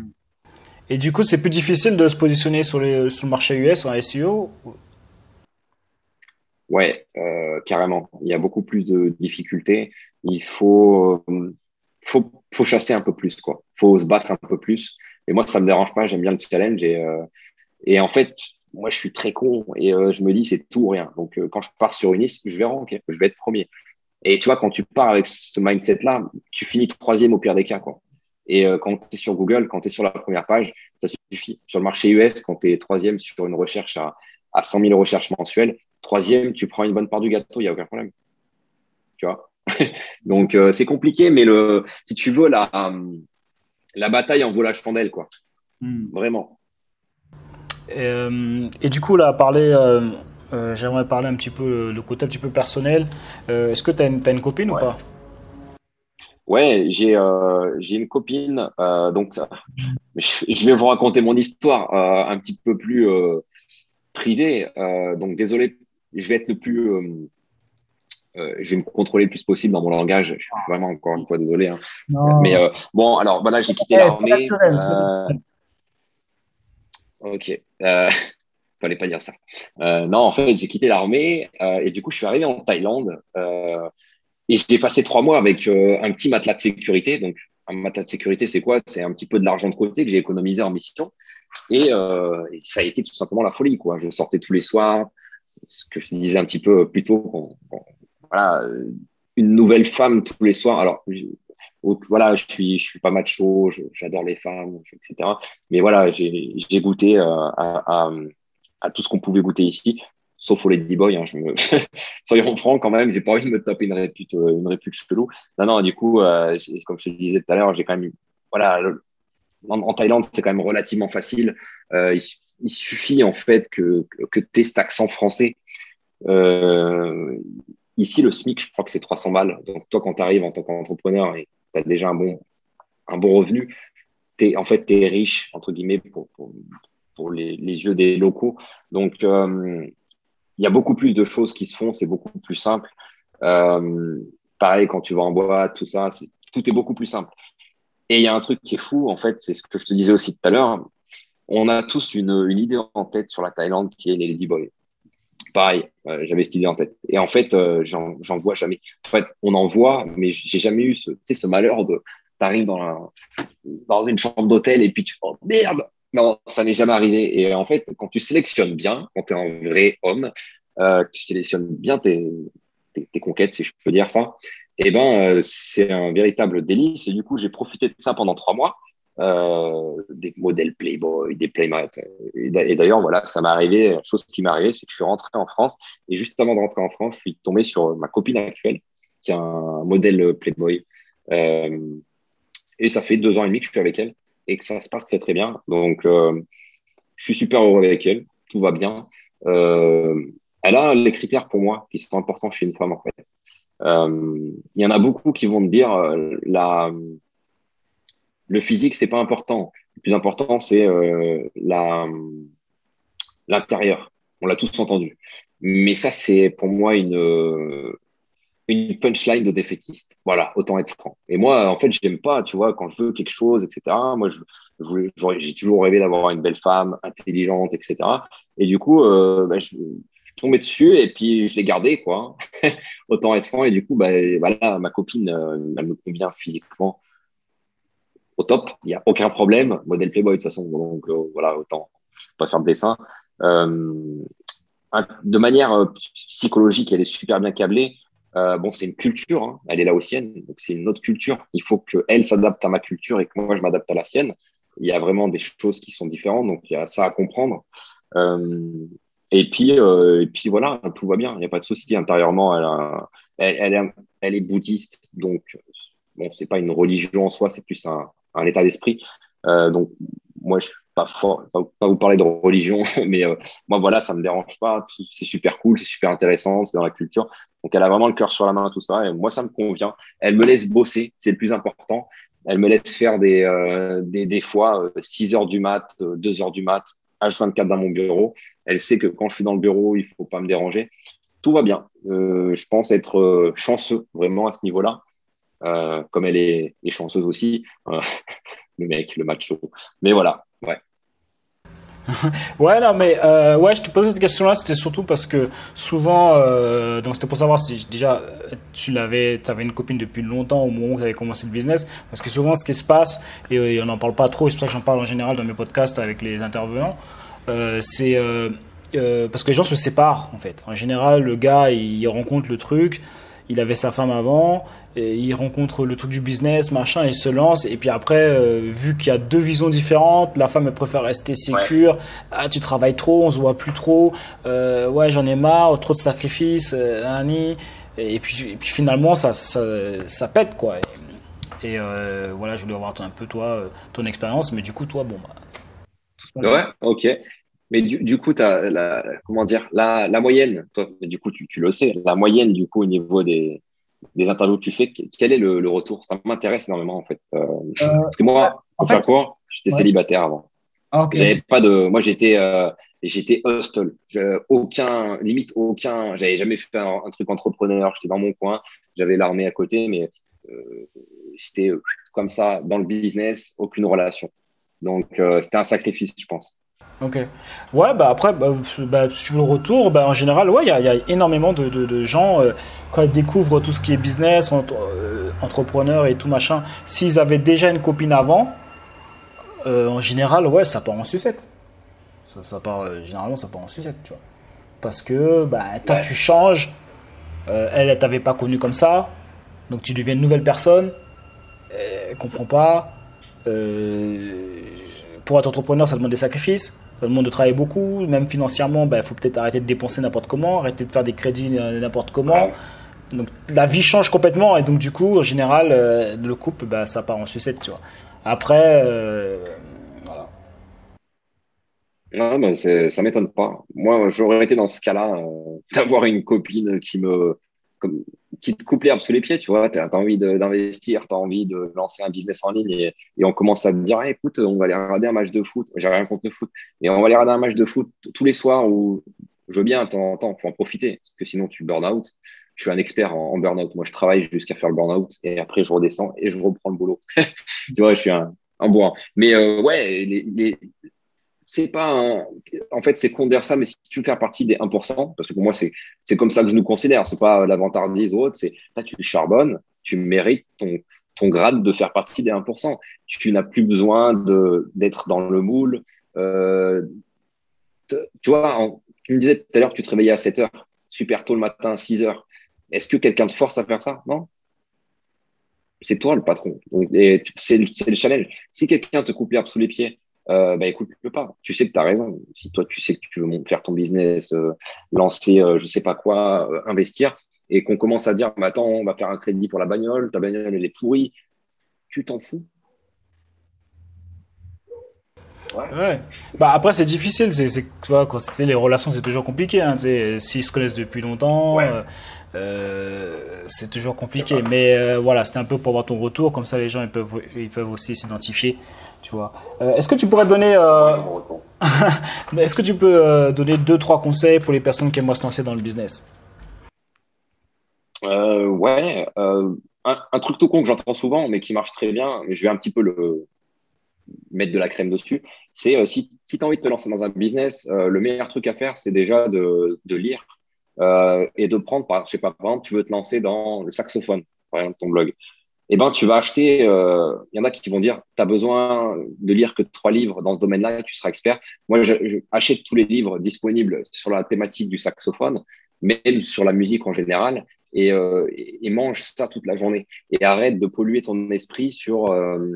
Et du coup, c'est plus difficile de se positionner sur, les, sur le marché U S en S E O. ouais, euh, carrément. Il y a beaucoup plus de difficultés. Il faut, euh, faut, faut chasser un peu plus, quoi. Faut se battre un peu plus. Et moi, ça me dérange pas. J'aime bien le challenge. Et, euh, et en fait, moi, je suis très con et euh, je me dis, c'est tout ou rien. Donc, euh, quand je pars sur une liste, je vais ranker, je vais être premier. Et tu vois, quand tu pars avec ce mindset-là, tu finis troisième au pire des cas, quoi. Et euh, quand tu es sur Google, quand tu es sur la première page, ça suffit. Sur le marché U S, quand tu es troisième sur une recherche à, à cent mille recherches mensuelles, troisième, tu prends une bonne part du gâteau, il n'y a aucun problème. Tu vois. Donc, euh, c'est compliqué, mais le, si tu veux, la, la bataille en vaut la chandelle, quoi. Hmm. Vraiment. Et, euh, et du coup, là, parler, euh, euh, j'aimerais parler un petit peu le, le côté un petit peu personnel. Euh, est-ce que tu as une, t'as une copine ou Ouais. pas? Ouais, j'ai euh, j'ai une copine, euh, donc ça, je, je vais vous raconter mon histoire euh, un petit peu plus euh, privée. Euh, donc désolé, je vais être le plus, euh, euh, je vais me contrôler le plus possible dans mon langage. Je suis vraiment encore une fois désolé, hein. Mais Non. euh, bon, alors voilà, j'ai quitté Eh, c'est l'armée. naturel. c'est Euh, naturel. ok, euh, fallait pas dire ça. Euh, non, en fait, j'ai quitté l'armée euh, et du coup, je suis arrivé en Thaïlande euh, et j'ai passé trois mois avec euh, un petit matelas de sécurité. Donc un matelas de sécurité, c'est quoi? C'est un petit peu de l'argent de côté que j'ai économisé en mission. Et, euh, et ça a été tout simplement la folie, quoi. Je sortais tous les soirs, ce que je te disais un petit peu plus tôt, bon, bon, voilà, une nouvelle femme tous les soirs. Alors, je, voilà, je suis, je suis pas macho, je, j'adore les femmes, et cetera. Mais voilà, j'ai, j'ai goûté euh, à, à, à tout ce qu'on pouvait goûter ici, sauf au Ladyboy. Hein, je me... Soyons francs quand même, j'ai pas envie de me taper une répute, une répute chelou. Non, non, du coup, euh, comme je te disais tout à l'heure, j'ai quand même, voilà, le, En, en Thaïlande, c'est quand même relativement facile. Euh, il, il suffit en fait que, que, que tu aies cet accent français. Euh, ici, le SMIC, je crois que c'est trois cents balles. Donc, toi, quand tu arrives en tant qu'entrepreneur et tu as déjà un bon, un bon revenu, t'es, en fait, tu es riche, entre guillemets, pour, pour, pour les, les yeux des locaux. Donc, euh, il y a beaucoup plus de choses qui se font, c'est beaucoup plus simple. Euh, pareil, quand tu vas en boîte, tout ça, c'est, tout est beaucoup plus simple. Et il y a un truc qui est fou, en fait, c'est ce que je te disais aussi tout à l'heure. On a tous une, une idée en tête sur la Thaïlande qui est les Ladyboys. Pareil, euh, j'avais cette idée en tête. Et en fait, euh, j'en, j'en vois jamais. En fait, on en voit, mais j'ai jamais eu ce, tu sais, ce malheur de t'arrives dans, la, dans une chambre d'hôtel et puis tu oh merde. Non, ça n'est jamais arrivé. Et en fait, quand tu sélectionnes bien, quand tu es un vrai homme, euh, tu sélectionnes bien tes, tes, tes conquêtes, si je peux dire ça. Eh ben, euh, c'est un véritable délice. Et du coup, j'ai profité de ça pendant trois mois. Euh, des modèles Playboy, des Playmates. Et, et d'ailleurs, voilà, ça m'est arrivé. La chose qui m'est arrivée, c'est que je suis rentré en France. Et juste avant de rentrer en France, je suis tombé sur ma copine actuelle, qui a un modèle Playboy. Euh, et ça fait deux ans et demi que je suis avec elle et que ça se passe très, très bien. Donc, euh, je suis super heureux avec elle. Tout va bien. Euh, elle a les critères pour moi qui sont importants chez une femme, en fait. Euh, il y en a beaucoup qui vont me dire euh, la, le physique, c'est pas important. Le plus important, c'est euh, la, l'intérieur. On l'a tous entendu. Mais ça, c'est pour moi une, une punchline de défaitiste. Voilà, autant être franc. Et moi, en fait, j'aime pas, tu vois, quand je veux quelque chose, et cetera. Moi, je, je, j'ai toujours rêvé d'avoir une belle femme, intelligente, et cetera. Et du coup, euh, bah, je, tombé dessus et puis je l'ai gardé, quoi. Autant être franc. Et du coup, bah, voilà, ma copine, euh, elle me convient physiquement au top. Il n'y a aucun problème. Modèle Playboy, de toute façon. Donc, euh, voilà, autant pas faire de dessin. Euh, de manière euh, psychologique, elle est super bien câblée. Euh, bon, c'est une culture. Hein. Elle est laotienne. Donc, c'est une autre culture. Il faut qu'elle s'adapte à ma culture et que moi, je m'adapte à la sienne. Il y a vraiment des choses qui sont différentes. Donc, il y a ça à comprendre. Euh, Et puis, euh, et puis voilà, tout va bien. Il n'y a pas de souci. Intérieurement, elle, a, elle, elle, est, elle est bouddhiste. Donc, bon, c'est pas une religion en soi, c'est plus un, un état d'esprit. Euh, donc, moi, je suis pas fort, pas, pas vous parler de religion, mais euh, moi, voilà, ça me dérange pas. C'est super cool, c'est super intéressant, c'est dans la culture. Donc, elle a vraiment le cœur sur la main, tout ça. Et moi, ça me convient. Elle me laisse bosser, c'est le plus important. Elle me laisse faire des, euh, des, des fois euh, six heures du mat, euh, deux heures du mat, H vingt-quatre dans mon bureau. Elle sait que quand je suis dans le bureau, il ne faut pas me déranger. Tout va bien. Euh, je pense être euh, chanceux vraiment à ce niveau-là. Euh, comme elle est, est chanceuse aussi. Euh, le mec, le macho. Mais voilà, ouais. Ouais, non, mais euh, ouais, je te posais cette question-là, c'était surtout parce que souvent, euh, donc c'était pour savoir si déjà tu l'avais, tu avais une copine depuis longtemps au moment où tu avais commencé le business, parce que souvent ce qui se passe, et, et on n'en parle pas trop, c'est pour ça que j'en parle en général dans mes podcasts avec les intervenants, euh, c'est euh, euh, parce que les gens se séparent en fait. En général, le gars, il, il rencontre le truc, il avait sa femme avant, et il rencontre le truc du business, machin, il se lance. Et puis après, euh, vu qu'il y a deux visions différentes, la femme elle préfère rester sécure. Ouais. Ah, tu travailles trop, on se voit plus trop. Euh, ouais, j'en ai marre, trop de sacrifices. Euh, et puis, et puis finalement, ça, ça, ça pète quoi. Et, et euh, voilà, je voulais avoir un peu toi, ton expérience. Mais du coup, toi, bon, bah, tout ce ouais, ok. Mais du, du coup, t'as la, comment dire, la, la moyenne, toi, du coup, tu, tu le sais, la moyenne, du coup, au niveau des, des interviews que tu fais, quel est le, le retour? Ça m'intéresse énormément, en fait. Euh, euh, parce que moi, pour faire court, j'étais ouais. célibataire avant. Ah, okay. J'avais pas de, moi, j'étais, euh, j'étais hustle. Je, aucun, limite, aucun, j'avais jamais fait un, un truc entrepreneur. J'étais dans mon coin, j'avais l'armée à côté, mais euh, j'étais comme ça, dans le business, aucune relation. Donc, euh, c'était un sacrifice, je pense. Ok. Ouais, bah après, bah, bah, sur le retour, bah, en général, ouais, il y a, y a énormément de, de, de gens, euh, quand ils découvrent tout ce qui est business, on, euh, entrepreneurs et tout machin, s'ils avaient déjà une copine avant, euh, en général, ouais, ça part en sucette. Ça, ça part, euh, généralement, ça part en sucette, tu vois. Parce que bah, toi, ouais. tu changes, euh, elle, elle t'avait pas connu comme ça, donc tu deviens une nouvelle personne, elle comprend pas. Euh, pour être entrepreneur, ça demande des sacrifices, ça demande de travailler beaucoup, même financièrement, il bah, faut peut-être arrêter de dépenser n'importe comment, arrêter de faire des crédits n'importe comment. Ouais. Donc la vie change complètement et donc du coup, en général, euh, le couple, bah, ça part en sucette, tu vois. Après, euh, voilà. Non, ben c'est, ça m'étonne pas. Moi, j'aurais été dans ce cas-là, euh, d'avoir une copine qui me, comme, qui te coupe l'herbe sous les pieds, tu vois. T'as, t'as envie de, d'investir, t'as envie de lancer un business en ligne et, et on commence à te dire, hey, écoute, on va aller regarder un match de foot. J'ai rien contre le foot, et on va aller regarder un match de foot tous les soirs où je veux bien, de temps en temps, faut en profiter parce que sinon tu burn out. Je suis un expert en, en burn out. Moi, je travaille jusqu'à faire le burn out et après je redescends et je reprends le boulot. Tu vois, je suis un, un bourrin. Mais euh, ouais, les, les c'est pas un... En fait, c'est qu'on ça, mais si tu veux faire partie des un pour cent, parce que pour moi, c'est, c'est comme ça que je nous considère, c'est pas la vantardise ou autre, c'est là, tu charbonnes, tu mérites ton, ton grade de faire partie des un pour cent. Tu n'as plus besoin de, d'être dans le moule. Euh, tu vois, en, tu me disais tout à l'heure que tu te réveillais à sept heures, super tôt le matin, à six heures. Est-ce que quelqu'un te force à faire ça? Non. C'est toi le patron. Donc, et c'est, le, c'est le challenge. Si quelqu'un te coupe l'herbe sous les pieds, Euh, bah écoute-le pas. Tu sais que tu as raison. Si toi, tu sais que tu veux faire ton business, euh, lancer, euh, je sais pas quoi, euh, investir, et qu'on commence à dire, bah, attends, on va faire un crédit pour la bagnole, ta bagnole, elle est pourrie, tu t'en fous. Ouais. ouais. Bah après, c'est difficile. C'est, c'est, tu vois, quand c'est, les relations, c'est toujours compliqué. Hein, s'ils se connaissent depuis longtemps, ouais. euh, euh, c'est toujours compliqué. Mais euh, voilà, c'était un peu pour voir ton retour. Comme ça, les gens ils peuvent, ils peuvent aussi s'identifier. Tu vois. Euh, est-ce que tu pourrais donner, euh... est-ce que tu peux euh, donner deux trois conseils pour les personnes qui aimeraient se lancer dans le business? euh, Ouais, euh, un, un truc tout con que j'entends souvent, mais qui marche très bien, mais je vais un petit peu le mettre de la crème dessus. C'est euh, si, si tu as envie de te lancer dans un business, euh, le meilleur truc à faire, c'est déjà de, de lire euh, et de prendre, par, je sais pas, par exemple, tu veux te lancer dans le saxophone, par exemple, ton blog. Eh ben, tu vas acheter, il euh, y en a qui vont dire, tu as besoin de lire que trois livres dans ce domaine-là et tu seras expert. Moi, je, je achète tous les livres disponibles sur la thématique du saxophone, même sur la musique en général, et, euh, et, et mange ça toute la journée. Et arrête de polluer ton esprit sur, euh,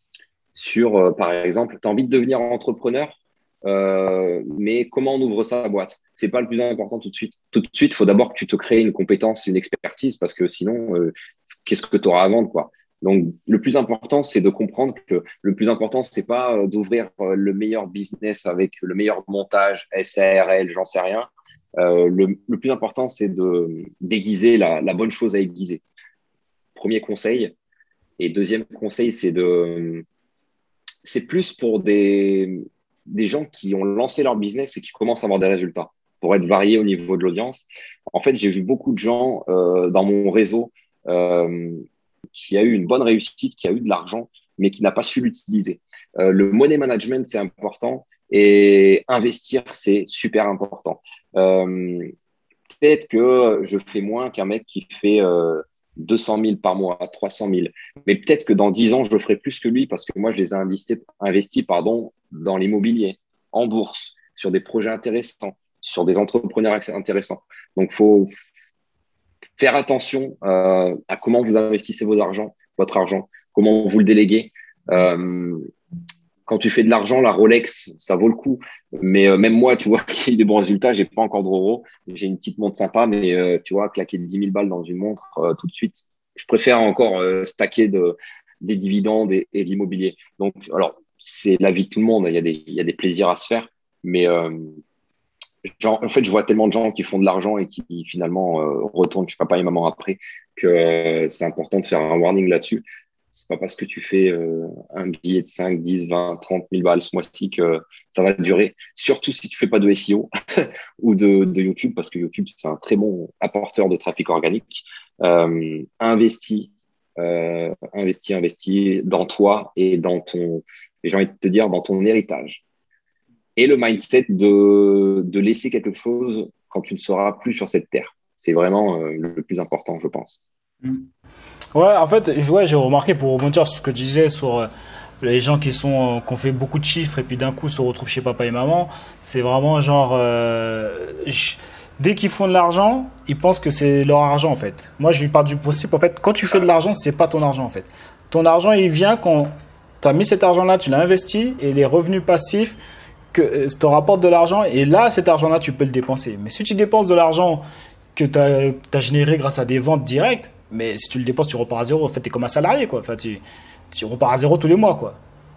sur euh, par exemple, tu as envie de devenir entrepreneur, euh, mais comment on ouvre sa boîte? C'est pas le plus important tout de suite. Tout de suite, il faut d'abord que tu te crées une compétence, une expertise, parce que sinon, euh, qu'est-ce que tu auras à vendre, quoi. Donc, le plus important, c'est de comprendre que le plus important, c'est pas euh, d'ouvrir euh, le meilleur business avec le meilleur montage, S A R L, j'en sais rien. Euh, le, le plus important, c'est de déguiser la, la bonne chose à aiguiser. Premier conseil. Et deuxième conseil, c'est de, c'est plus pour des, des gens qui ont lancé leur business et qui commencent à avoir des résultats, pour être variés au niveau de l'audience. En fait, j'ai vu beaucoup de gens euh, dans mon réseau euh, qui a eu une bonne réussite, qui a eu de l'argent, mais qui n'a pas su l'utiliser. Euh, le money management, c'est important et investir, c'est super important. Euh, peut-être que je fais moins qu'un mec qui fait euh, deux cent mille par mois, trois cent mille. Mais peut-être que dans dix ans, je le ferai plus que lui parce que moi, je les ai investis, investis pardon, dans l'immobilier, en bourse, sur des projets intéressants, sur des entrepreneurs intéressants. Donc, il faut faire attention euh, à comment vous investissez vos argent, votre argent, comment vous le déléguez. Euh, quand tu fais de l'argent, la Rolex, ça vaut le coup. Mais euh, même moi, tu vois, qui ai des bons résultats, j'ai pas encore d'euros. J'ai une petite montre sympa, mais euh, tu vois, claquer dix mille balles dans une montre euh, tout de suite, je préfère encore euh, stacker de, des dividendes et, et de l'immobilier. Donc, alors, c'est la vie de tout le monde. Il y a des, il y a des plaisirs à se faire. Mais euh, genre, en fait, je vois tellement de gens qui font de l'argent et qui finalement euh, retournent chez papa et maman après que euh, c'est important de faire un warning là-dessus. C'est pas parce que tu fais euh, un billet de cinq, dix, vingt, trente mille balles ce mois-ci que ça va durer. Surtout si tu fais pas de S E O ou de, de YouTube, parce que YouTube, c'est un très bon apporteur de trafic organique. Euh, investis, euh, investis, investis dans toi et dans ton, et j'ai envie de te dire, dans ton héritage. Et le mindset de, de laisser quelque chose quand tu ne seras plus sur cette terre. C'est vraiment euh, le plus important, je pense. Ouais, en fait, ouais, j'ai remarqué pour rebondir sur ce que tu disais sur euh, les gens qui sont euh, qui ont fait beaucoup de chiffres et puis d'un coup se retrouvent chez papa et maman, c'est vraiment genre euh, je- dès qu'ils font de l'argent, ils pensent que c'est leur argent en fait. Moi, je lui parle du principe en fait, quand tu fais de l'argent, c'est pas ton argent en fait. Ton argent, il vient quand tu as mis cet argent-là, tu l'as investi et les revenus passifs que euh, te rapportent de l'argent et là, cet argent-là, tu peux le dépenser. Mais si tu dépenses de l'argent que tu as généré grâce à des ventes directes, mais si tu le dépenses, tu repars à zéro. En fait, tu es comme un salarié, quoi. Enfin, tu, tu repars à zéro tous les mois, quoi.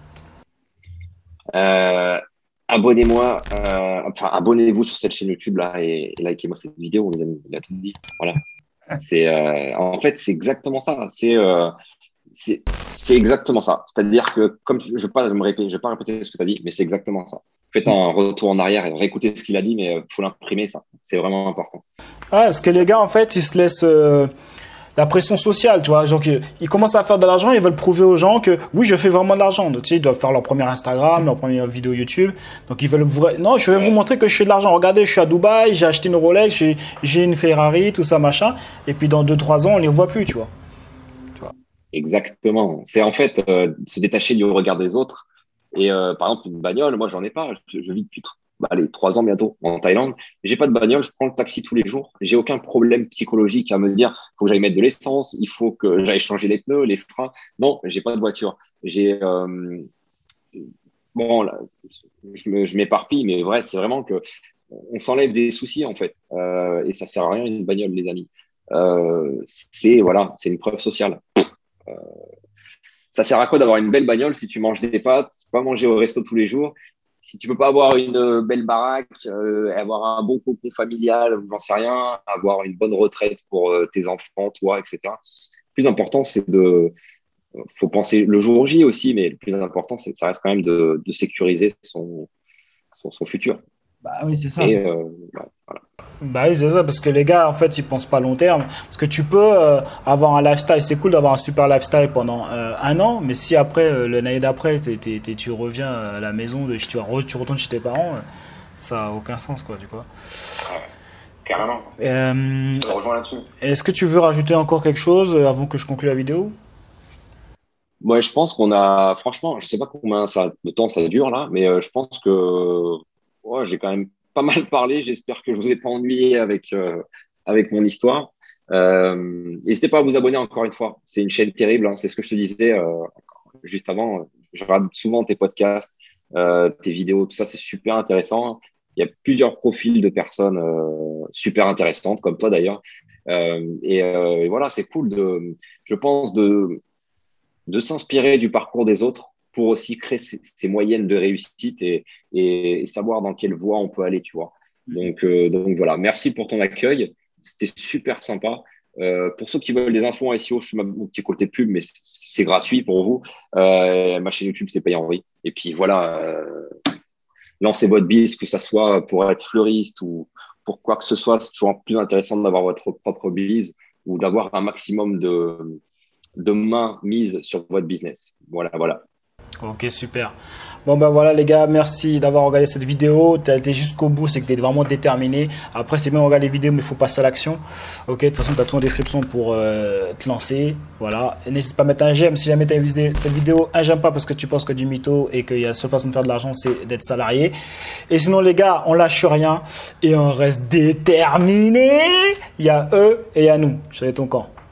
Euh, abonnez-moi, euh, enfin, abonnez-vous sur cette chaîne YouTube là et, et likez-moi cette vidéo, les amis. Il a tout dit. Voilà. C'est, euh, en fait, c'est exactement ça. C'est, euh, c'est, c'est exactement ça. C'est-à-dire que, comme tu- je ne vais pas me répéter, je vais pas répéter ce que tu as dit, mais c'est exactement ça. Faites un retour en arrière et réécoutez ce qu'il a dit, mais il faut l'imprimer, ça. C'est vraiment important. Ouais, parce que les gars, en fait, ils se laissent euh, la pression sociale, tu vois. Genre, qu'ils- ils commencent à faire de l'argent, ils veulent prouver aux gens que oui, je fais vraiment de l'argent. Donc, tu sais, ils doivent faire leur premier Instagram, leur première vidéo YouTube. Donc, ils veulent vra- non, je vais vous montrer que je fais de l'argent. Regardez, je suis à Dubaï, j'ai acheté une Rolex, j'ai j'ai une Ferrari, tout ça, machin. Et puis, dans deux trois ans, on les voit plus, tu vois. Tu vois. Exactement. C'est en fait euh, se détacher du regard des autres. Et euh, par exemple, une bagnole, moi, j'en ai pas. Je, je vis depuis tr- bah, allez, trois ans bientôt en Thaïlande. J'ai pas de bagnole, je prends le taxi tous les jours. J'ai aucun problème psychologique à me dire, faut que j'aille mettre de l'essence, il faut que j'aille changer les pneus, les freins. Non, j'ai pas de voiture. J'ai euh, bon, là, je me- je m'éparpille, mais vrai, c'est vraiment que on s'enlève des soucis en fait. Euh, et ça sert à rien une bagnole, les amis. Euh, c'est voilà, c'est une preuve sociale. Ça sert à quoi d'avoir une belle bagnole si tu manges des pâtes, tu peux pas manger au resto tous les jours, si tu peux pas avoir une euh, belle baraque, euh, avoir un bon cocon familial, j'en sais rien, avoir une bonne retraite pour euh, tes enfants, toi, et cetera. Le plus important, c'est de, faut penser le jour J aussi, mais le plus important, c'est ça reste quand même de, de sécuriser son, son, son futur. Bah oui, c'est ça. Et euh, bah, voilà. Bah oui, c'est ça, parce que les gars, en fait, ils pensent pas long terme. Parce que tu peux euh, avoir un lifestyle, c'est cool d'avoir un super lifestyle pendant euh, un an, mais si après, euh, l'année d'après, t'es- t'es- t'es- tu reviens à la maison, de, tu, re- tu retournes chez tes parents, euh, ça a aucun sens, quoi, tu vois. Ouais, carrément. Euh, Je te rejoins là-dessus. Est-ce que tu veux rajouter encore quelque chose euh, avant que je conclue la vidéo? Moi, je pense qu'on a, franchement, je sais pas combien ça, de temps ça dure là, mais euh, je pense que ouais, j'ai quand même pas mal parlé. J'espère que je vous ai pas ennuyé avec, euh, avec mon histoire. Euh, N'hésitez pas à vous abonner encore une fois. C'est une chaîne terrible, hein, c'est ce que je te disais euh, juste avant. Je regarde souvent tes podcasts, euh, tes vidéos, tout ça, c'est super intéressant. Il y a plusieurs profils de personnes euh, super intéressantes, comme toi d'ailleurs. Euh, et, euh, et voilà, c'est cool de, je pense, de de s'inspirer du parcours des autres pour aussi créer ces, ces moyennes de réussite et, et, et savoir dans quelle voie on peut aller, tu vois. Donc, euh, donc voilà, merci pour ton accueil. C'était super sympa. Euh, pour ceux qui veulent des infos en S E O, je suis mon petit côté pub, mais c'est gratuit pour vous. Euh, ma chaîne YouTube, c'est payant, oui. Et puis voilà, euh, lancez votre biz, que ça soit pour être fleuriste ou pour quoi que ce soit. C'est toujours plus intéressant d'avoir votre propre biz ou d'avoir un maximum de, de main mise sur votre business. Voilà, voilà. Ok, super. Bon ben voilà les gars, merci d'avoir regardé cette vidéo. Tu as été jusqu'au bout, c'est que tu es vraiment déterminé. Après c'est bien de regarder les vidéos, mais il faut passer à l'action. Ok, de toute façon tu as tout en description pour euh, te lancer. Voilà, n'hésite pas à mettre un j'aime si jamais tu as vu cette vidéo. Un j'aime pas parce que tu penses que du mytho et qu'il y a la seule façon de faire de l'argent c'est d'être salarié. Et sinon les gars, on lâche rien et on reste déterminé. Il y a eux et il y a nous. Je suis ton camp.